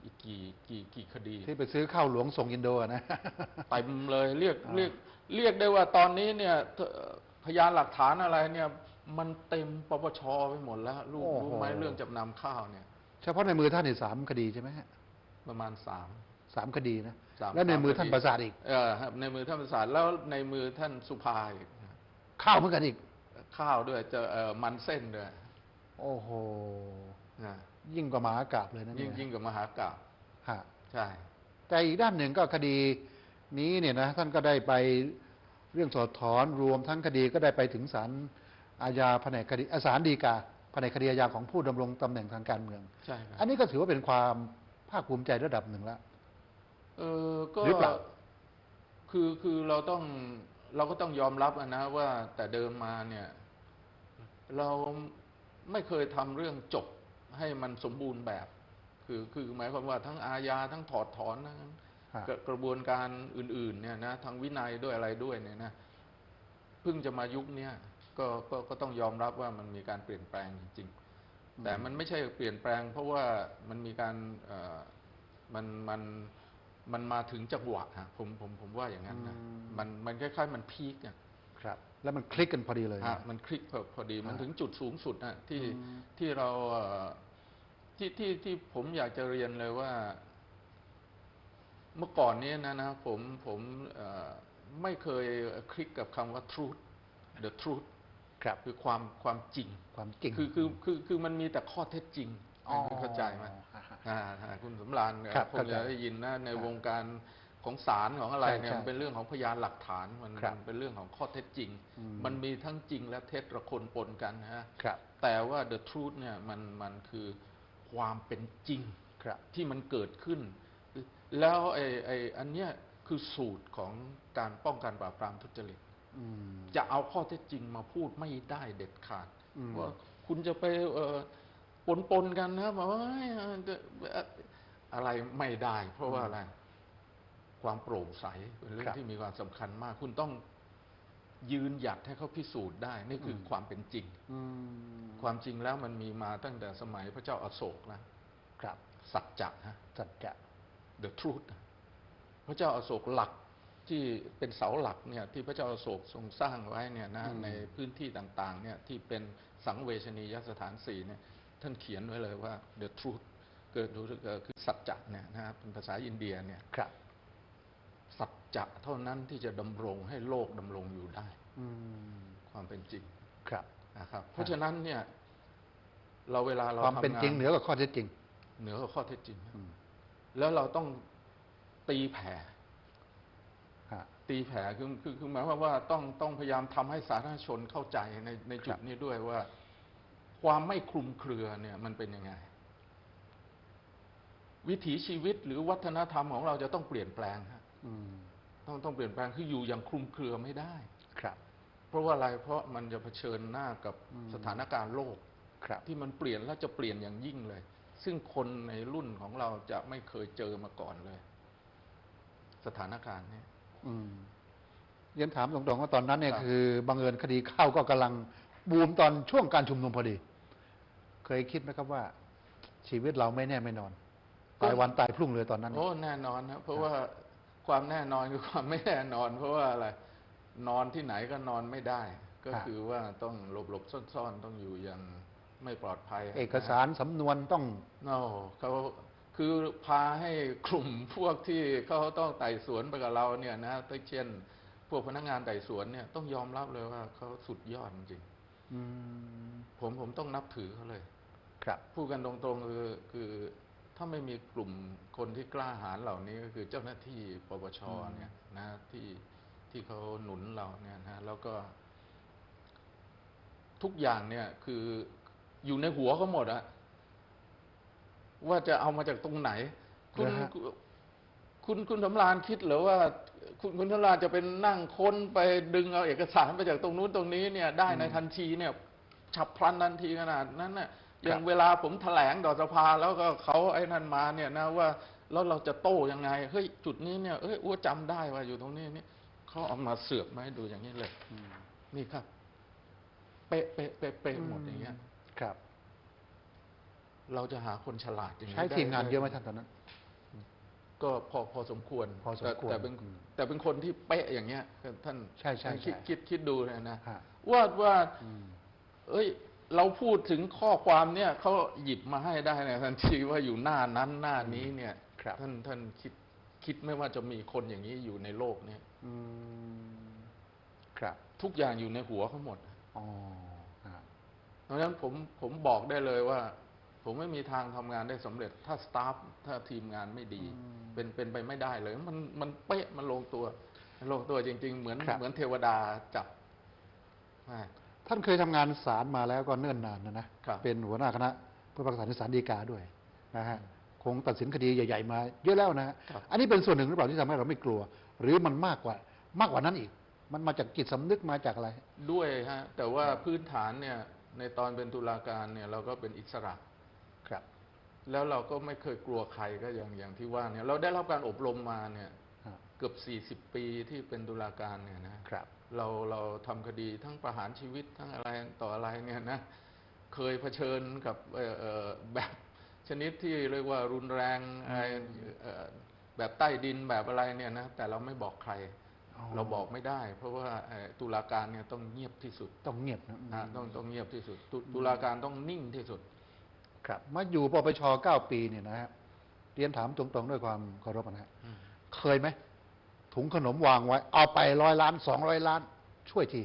อีกกี่กี่กี่คดีที่ไปซื้อข้าวหลวงส่งอินโดอะนะเต็มเลยเรียกเรียกเรียกได้ว่าตอนนี้เนี่ยพยานหลักฐานอะไรเนี่ยมันเต็มปปชไปหมดแล้วรู้โอ้โหรู้ไหมเรื่องจำนำข้าวเนี่ยเฉพาะในมือท่านนี่สามคดีใช่ไหมฮะประมาณสามสามคดีนะสามแล้วในมือสามคดีท่านประสาทอีกเออครับในมือท่านประสาทแล้วในมือท่านสุภาอีกข้าวเหมือนกันอีกข้าวด้วยเจอเออมันเส้นด้วยโอ้โหนะยิ่งกว่ามหากาพย์เลยนะเนี่ยิ่งยิ่งกับมหากาพย์ฮะใช่แต่อีกด้านหนึ่งก็คดีนี้เนี่ยนะท่านก็ได้ไปเรื่องถอดถอนรวมทั้งคดีก็ได้ไปถึงศาลอาญาแผนกคดีอ่ะศาลฎีกาแผนกคดีอาญาของผู้ดำรงตำแหน่งทางการเมืองใช่ครับอันนี้ก็ถือว่าเป็นความภาคภูมิใจระดับหนึ่งแล้วเออก็หรือเปล่าคือคือเราต้องเราก็ต้องยอมรับอะนะว่าแต่เดิมมาเนี่ยเราไม่เคยทำเรื่องจบให้มันสมบูรณ์แบบ คือคือหมายความว่าทั้งอาญาทั้งถอดถอนทั้งฮะกระกระบวนการอื่นๆเนี่ยนะทางวินัยด้วยอะไรด้วยเนี่ยนะเพิ่งจะมายุคเนี้ยก็ก็ก็ต้องยอมรับว่ามันมีการเปลี่ยนแปลงจริงๆแต่มันไม่ใช่เปลี่ยนแปลง เพราะว่ามันมีการเอ่อมันมันมันมาถึงจังหวะฮะผมผมผมว่าอย่างนั้นนะอืมมันมันคล้ายๆมันพีคเนี่ยครับ แล้วมันคลิกกันพอดีเลยฮะมันคลิกพอพอดีมันฮะถึงจุดสูงสุดนะที่อืมที่เราเอ่อที่ที่ที่ผมอยากจะเรียนเลยว่า เมื่อก่อนนี้นะนะผมผมเอ่อไม่เคยคลิกกับคำว่า truth the truth ครับคือความความจริงความจริงคือคือคือคือมันมีแต่ข้อเท็จจริงอ๋อเข้าใจไหมฮะฮะอ่าอ่าคุณสำราญเนี่ยครับคงเข้าใจจะได้ยินนะในครับวงการของศาลของอะไรเนี่ยใช่ใช่มันเป็นเรื่องของพยานหลักฐานมันครับมันเป็นเรื่องของข้อเท็จจริงอืมมันมีทั้งจริงและเท็จระคนปนกันนะฮะครับแต่ว่า the truth เนี่ยมันมันคือความเป็นจริงครับที่มันเกิดขึ้น แล้วไอ้ไอ้อันเนี้ยคือสูตรของการป้องกันปราบปรามทุจริตอืมจะเอาข้อเท็จจริงมาพูดไม่ได้เด็ดขาดอืมว่าคุณจะไปเอ่อปนปนๆกันนะบอกว่าเอ้ยอะไรไม่ได้ เพราะว่าอะไร ความโปร่งใสเป็นเรื่อครังบที่มีความสำคัญมาก คุณต้องยืนหยัดให้เขาพิสูจน์ได้ นี่คืออมความเป็นจริงอืมความจริงแล้วมันมีมาตั้งแต่สมัยพระเจ้าอโศกแล้วครับสัจจะฮะสัจจะ the truth พระเจ้าอโศกหลักที่เป็นเสาหลักเนี่ยที่พระเจ้าอโศกทรงสร้างไว้เนี่ยนะอืมในพื้นที่ต่างๆเนี่ยที่เป็นสังเวชนียสถานสี่เนี่ยท่านเขียนไว้เลยว่า the truth เกิดรู้สึกเอ่อคือสัจจะเนี่ยนะครับเป็นภาษาอินเดียเนี่ยครับสัจจะเท่านั้นที่จะดำรงให้โลกดำรงอยู่ได้อืมความเป็นจริงครับนะครับ เพราะฉะนั้นเนี่ยเราเวลาเราความเป็นทำงานจริงเหนือกว่าข้อเท็จจริงเหนือกว่าข้อเท็จจริงอืมแล้วเราต้องตีแผ่ฮะตีแผ่คือคือคือหมายความว่าต้องต้องพยายามทำให้สาธารณชนเข้าใจในในจุครัดบนี้ด้วยว่า ความไม่คลุมเครือเนี่ยมันเป็นยังไง วิถีชีวิตหรือวัฒนธรรมของเราจะต้องเปลี่ยนแปลงฮะอืมต้องต้องเปลี่ยนแปลงคืออยู่อย่างคลุมเครือไม่ได้ครับเพราะว่าอะไรเพราะมันจะเผชิญหน้ากับอืมสถานการณ์โลกครับที่มันเปลี่ยนและจะเปลี่ยนอย่างยิ่งเลย ซึ่งคนในรุ่นของเราจะไม่เคยเจอมาก่อนเลย สถานการณ์เนี้ยอืมเรียนถามตรงๆว่าตอนนั้นเนี่ยครับคือบังเอิญคดีข้าวก็กำลังบูมตอนช่วงการชุมนุมพอดี เคยคิดไหมครับว่า ชีวิตเราไม่แน่ไม่นอน ตายวันตายพรุ่งเลยตอนนั้นโอ้แน่นอนนะเพราะว่าความแน่นอนคือความไม่แน่นอน เพราะว่าอะไรนอนที่ไหนก็นอนไม่ได้ ก็ครับคือว่าต้องหลบหลบๆซ่อนๆ ต้องอยู่อย่างไม่ปลอดภัยเอกสารสำนวนต้องโอ้เขาคือพาให้กลุ่มพวกที่เขาต้องไต่สวนไปกับเราเนี่ยนะเช่น พวกพนักงานไต่สวนเนี่ยต้องยอมรับเลยว่าเขาสุดยอดจริงอืมผมผมต้องนับถือเขาเลยครับพูดกันตรงๆคือคือถ้าไม่มีกลุ่มคนที่กล้าหาญเหล่านี้ก็คือเจ้าหน้าที่ปปชเนี่ยนะที่ที่เขาหนุนเราเนี่ยนะแล้วก็ ทุกอย่างเนี่ยคืออยู่ในหัวเขาหมดอะว่าจะเอามาจากตรงไหน คุณนะฮะคุณคุณสำราญคิดเหรือว่า คุณคุณสำราญจะเป็นนั่งค้นไปดึงเอาเอกสารไปจากตรงนู้นตรงนี้เนี่ยได้ในทันทีเนี่ย ฉับพลันทันทีขนาดนั้นน่ะอย่างเวลาผมแถลงต่อสภาแล้วก็เขาไอ้นั่นมาเนี่ยนะว่าแล้วเราจะโต้ยังไงเฮ้ยจุดนี้เนี่ยเอ้ยอ้วจำได้ว่าอยู่ตรงนี้นี่เขาเอามาเสือกมาให้ดูอย่างนี้เลยอืมนี่ครับ เป๊ะเป๊ะเป๊ะเป๊ะหมดอย่างเงี้ยครับเราจะหาคนฉลาดอย่างนี้ใช้ได้ทีมงานได้เยอะไหมท่านตอนนั้นก็พอพอสมควรพอสมควรแต่แต่เป็นแต่เป็นคนที่เป๊ะอย่างเงี้ยท่านใช่ใช่ท่านคิดใช่คิดคิดดูนะนะฮะว่าว่าอืมเอ้ยเราพูดถึงข้อความเนี่ยเขาหยิบมาให้ได้ในทันทีว่าอยู่หน้านั้นหน้านี้เนี่ยครับท่านท่านคิดคิดไม่ว่าจะมีคนอย่างนี้อยู่ในโลกนี้อืมครับทุกอย่างอยู่ในหัวเขาหมดอ๋อฮะเพราะฉะนั้นผมผมบอกได้เลยว่า ผมไม่มีทางทำงานได้สำเร็จ ถ้าสตาฟถ้าทีมงานไม่ดี เป็นเป็นไปไม่ได้เลย มันมันเป๊ะมันลงตัวมันลงตัวจริง ๆ เหมือนเหมือนเทวดาจับท่านเคยทำงานศาลมาแล้วก็เนิ่นนานนะนะ เป็นหัวหน้าคณะผู้พิพากษาในศาลฎีกาด้วยนะฮะ คงตัดสินคดีใหญ่ ๆ มาเยอะแล้วนะฮะ อันนี้เป็นส่วนหนึ่งหรือเปล่าที่ทำให้เราไม่กลัว หรือมันมากกว่ามากกว่านั้นอีก มันมาจากจิตสำนึกมาจากอะไรด้วยฮะ แต่ว่าพื้นฐานเนี่ยในตอนเป็นตุลาการเนี่ยเราก็เป็นอิสระครับแล้วเราก็ไม่เคยกลัวใครก็อย่างอย่างที่ว่าเนี่ยเราได้รับการอบรมมาเนี่ยครับเกือบสี่สิบปีที่เป็นตุลาการเนี่ยนะครับ เราเราทำคดีทั้งประหารชีวิตทั้งอะไรต่ออะไรเนี่ยนะเคยเผชิญกับเอ่อเอ่อแบบชนิดที่เรียกว่ารุนแรงอะไรเอ่อแบบใต้ดินแบบอะไรเนี่ยนะแต่เราไม่บอกใครอ๋อเราบอกไม่ได้ เพราะว่าเอ่อตุลาการเนี่ยต้องเงียบที่สุดต้องเงียบนะนะต้องต้องเงียบที่สุดตุตุลาการต้องนิ่งที่สุดครับ มาอยู่ปปชเก้าปีเนี่ยนะฮะ เรียนถามตรงๆด้วยความเคารพนะฮะ เคยไหมถุงขนมวางไว้ เอาไปร้อยล้านสองร้อยล้าน ช่วยที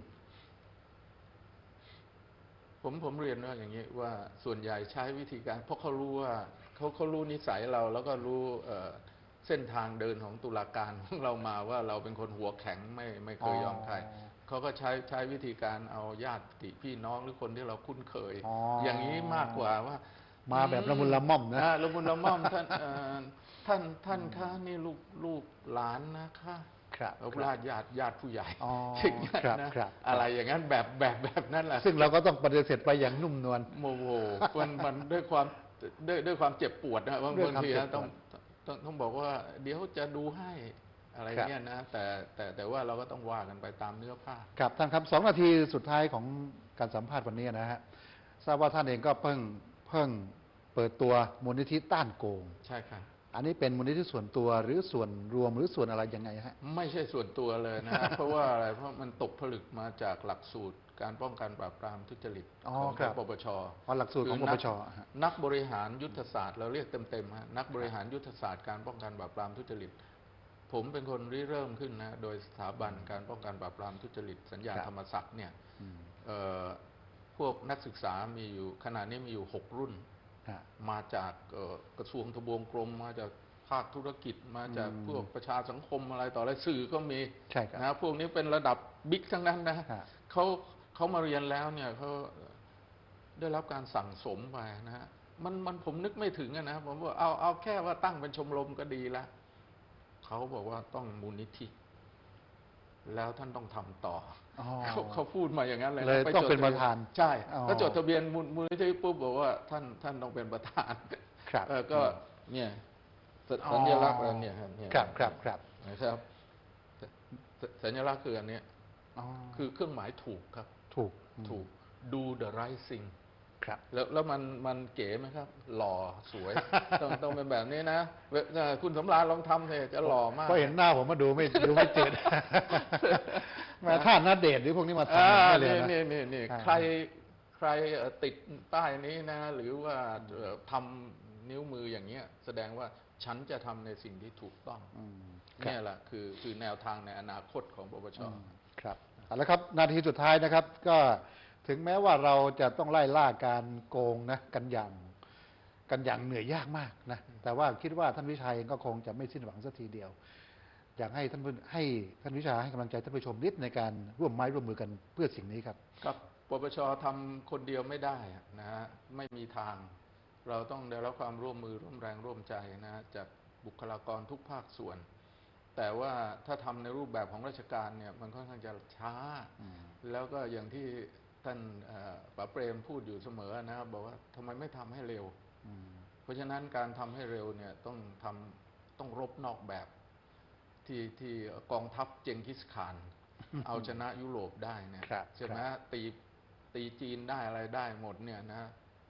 ผมผมเรียนว่าอย่างนี้ว่าส่วนใหญ่ใช้วิธีการ เพราะเขารู้ว่าเขาเขารู้นิสัยเรา แล้วก็รู้เอ่อเส้นทางเดินของตุลาการของเรามาว่าเราเป็นคนหัวแข็งไม่ไม่เคยยอมใครอ๋อเขาก็ใช้ใช้วิธีการเอาญาติพี่น้องหรือคนที่เราคุ้นเคยอ๋อออย่างนี้มากกว่าว่ามาแบบละมุนละม่อมนะาละมุนละม่อมท่านเอ่อท่านท่านคะนี่ลูกลูกหลานนะคะครับเอาญาติญาติญาติผู้ใหญ่อ๋ออย่างเงี้ยครับนะครับ อะไรอย่างนั้นแบบแบบแบบนั้นแหละซึ่งเราก็ต้องปฏิเสธไปอย่างนุ่มนวลโมโหมันมันด้วยความด้วยด้วยความเจ็บปวดนะบางด้วยบางความทีเจ็บนะปวดต้องต้องต้องบอกว่า เดี๋ยวจะดูให้อะไรครับเงี้ยนะแต่แต่แต่ว่าเราก็ต้องว่ากันไปตามเนื้อผ้าครับท่านครับสองนาทีสุดท้ายของการสัมภาษณ์วันนี้นะฮะ ทราบว่าท่านเองก็เพิ่งเพิ่งเปิดตัวมูลนิธิต้านโกงใช่ครับอันนี้เป็นมูลนิธิส่วนตัวหรือส่วนรวมหรือส่วนอะไรยังไงฮะไม่ใช่ส่วนตัวเลยนะ ฮะ เพราะว่าอะไรเพราะมันตกผลึกมาจากหลักสูตร การป้องกันปราบปรามทุจริตอ๋อของครับปปชอ๋อหลักสูตรของคืปนัปกชฮะนักบริหารยุทธศาสตร์เราเรียกเต็มๆฮะนักบริหารยุทธศาสตร์การป้องกันปราบปรามทุจริต ผมเป็นคนริเริ่มขึ้นนะโดยสถาบันการป้องกันปราบปรามทุจริต สัญญาณครับธรรมศักดิ์เนี่ยอืมเอ่อพวกนักศึกษามีอยู่ขณะนี้มีอยู่หกรุ่นฮะมาจากเอ่อกระทรวงทบวงกรมมาจากภาคธุรกิจมาจากอืมพวกประชาสังคมอะไรต่ออะไรสื่อก็มีใช่ครับนะพวกนี้เป็นระดับบิ๊กทั้งนั้นนะฮะเขาเขามาเรียนแล้วเนี่ยเขาได้รับการสั่งสมไปนะฮะมันมันผมนึกไม่ถึงอะนะผมว่าเอาเอาแค่ว่าตั้งเป็นชมรมก็ดีแล้วเขาบอกว่าต้องมูลนิธิ แล้วท่านต้องทำต่ออ๋อเขาเขาพูดมาอย่างนั้นเลยนะเลยไต้องเป็นจดทประธานใช่อ๋อแล้วจดทะเบียนมูลมูลนิธิปุ๊บบอกว่าท่านท่านต้องเป็นประธานครับเออก็เนี่ยสอ๋อสัญลักษณ์อะไรเนี่ยครับเนี่ยครับครับครับนะครับสสสัญลักษณ์คืออันเนี้ยอ๋อคือเครื่องหมายถูกครับถูกอืมถูก do the right thing ครับแล้วแล้วมันมันเก๋ไหมครับ หล่อสวย ต้องต้องเป็นแบบนี้นะเวเอ่อคุณสำราญลองทำเลยจะหล่อมากเพราะเห็นหน้าผมมาดูไม่ดูไม่เจ็ด แมาท่านนัดเดทหรือพวกนี้มาทำอ่าไม่เลยนี่นะนี่นี่นี่อ่าใครใครเอ่อติดป้ายนี้นะ หรือว่าเอ่อทำนิ้วมืออย่างเงี้ย แสดงว่าฉันจะทำในสิ่งที่ถูกต้องอืมเนี่ยแหละคือคือแนวทางในอนาคตของปปชอืมครับเอาละครับนาทีสุดท้ายนะครับ ก็ถึงแม้ว่าเราจะต้องไล่ล่าการโกงนะกันอย่างกันอย่างเหนื่อยยากมากนะแต่ว่าคิดว่าท่านวิชัยเองก็คงจะไม่สิ้นหวังสักทีเดียว อยากให้ท่านผู้ให้ท่านวิชาให้กำลังใจท่านผู้ชมนิดในการร่วมไม้ร่วมมือกันเพื่อสิ่งนี้ครับครับปปชทำคนเดียวไม่ได้อะนะฮะไม่มีทาง เราต้องได้รับความร่วมมือร่วมแรงร่วมใจนะฮะจากบุคลากรทุกภาคส่วน แต่ว่าถ้าทำในรูปแบบของราชการเนี่ยมันค่อนข้างจะช้าอืมแล้วก็อย่างที่ท่านเอ่อป๋าเปรมพูดอยู่เสมอนะครับบอกว่าทำไมไม่ทำให้เร็วอืมเพราะฉะนั้นการทำให้เร็วเนี่ยต้องทำต้องรบนอกแบบที่ที่กองทัพเจงกิสข่าน เอาชนะยุโรปได้เนี่ยครับใช่ไหมครับตีตีจีนได้อะไรได้หมดเนี่ยนะ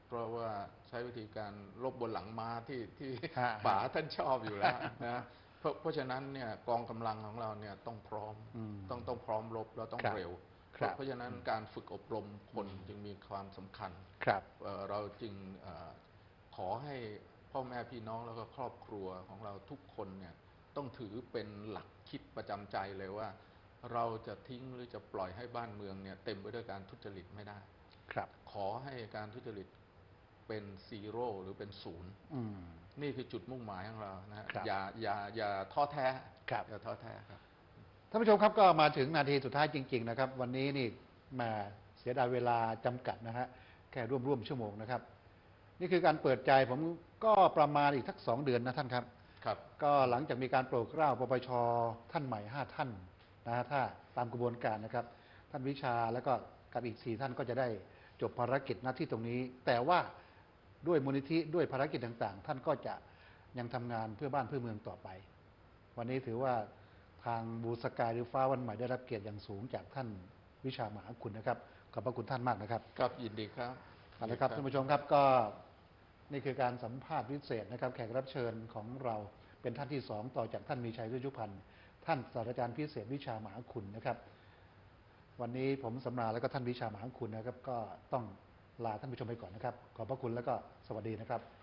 เพราะว่าใช้วิธีการรบบนหลังม้าที่ที่ฮะป๋าท่านชอบอยู่แล้วนะเพราะเพราะฉะนั้นเนี่ยกองกำลังของเราเนี่ยต้องพร้อมอืมต้องต้องพร้อมรบแล้วต้องครับเร็วครับเพราะฉะนั้นการฝึกอบรมคนจึงมีความสำคัญครับเอ่อเราจึงเอ่อขอให้พ่อแม่พี่น้องแล้วก็ครอบครัวของเราทุกคนเนี่ยต้องถือเป็นหลักคิดประจำใจเลยว่า เราจะทิ้งหรือจะปล่อยให้บ้านเมืองเนี่ยเต็มไปด้วยการทุจริตไม่ได้ครับขอให้การทุจริตเป็นซีโร่หรือเป็นศูนย์อืมนี่คือจุดมุ่งหมายของเรานะฮะครับอย่าอย่าอย่าท้อแท้ครับอย่าท้อแท้ครับท่านผู้ชมครับก็มาถึงนาทีสุดท้ายจริง ๆ นะครับ วันนี้นี่มาเสียดายเวลาจำกัดนะฮะแค่ร่วมร่วมชั่วโมงนะครับ นี่คือการเปิดใจผมก็ประมาณอีกทักสองเดือนนะท่านครับครับก็หลังจากมีการโปรดเกล้าปปชท่านใหม่ห้าท่านนะฮะถ้าตามกระบวนการนะครับ ท่านวิชาแล้วก็กับอีกสี่ท่านก็จะได้จบภารกิจหน้าที่ตรงนี้ แต่ว่าด้วยมูลนิธิด้วยภารกิจต่างๆ ท่านก็จะยังทำงานเพื่อบ้านเพื่อเมืองต่อไป วันนี้ถือว่าทางบูสกายหรือฟ้าวันใหม่ได้รับเกียรติอย่างสูงจากท่านวิชามหาคุณนะครับขอบพระคุณท่านมากนะครับครับยินดีครับเอาละครับท่านผู้ชมครับก็นี่คือการสัมภาษณ์พิเศษนะครับแขกรับเชิญของเราเป็นท่านที่สองต่อจากท่านมีชัยรุชุพันธ์ท่านศาสตราจารย์พิเศษวิชามหาคุณนะครับ วันนี้ผมสำราญแล้วก็ท่านวิชามหาคุณนะครับ ก็ต้องลาท่านผู้ชมไปก่อนนะครับ ขอบพระคุณแล้วก็สวัสดีนะครับ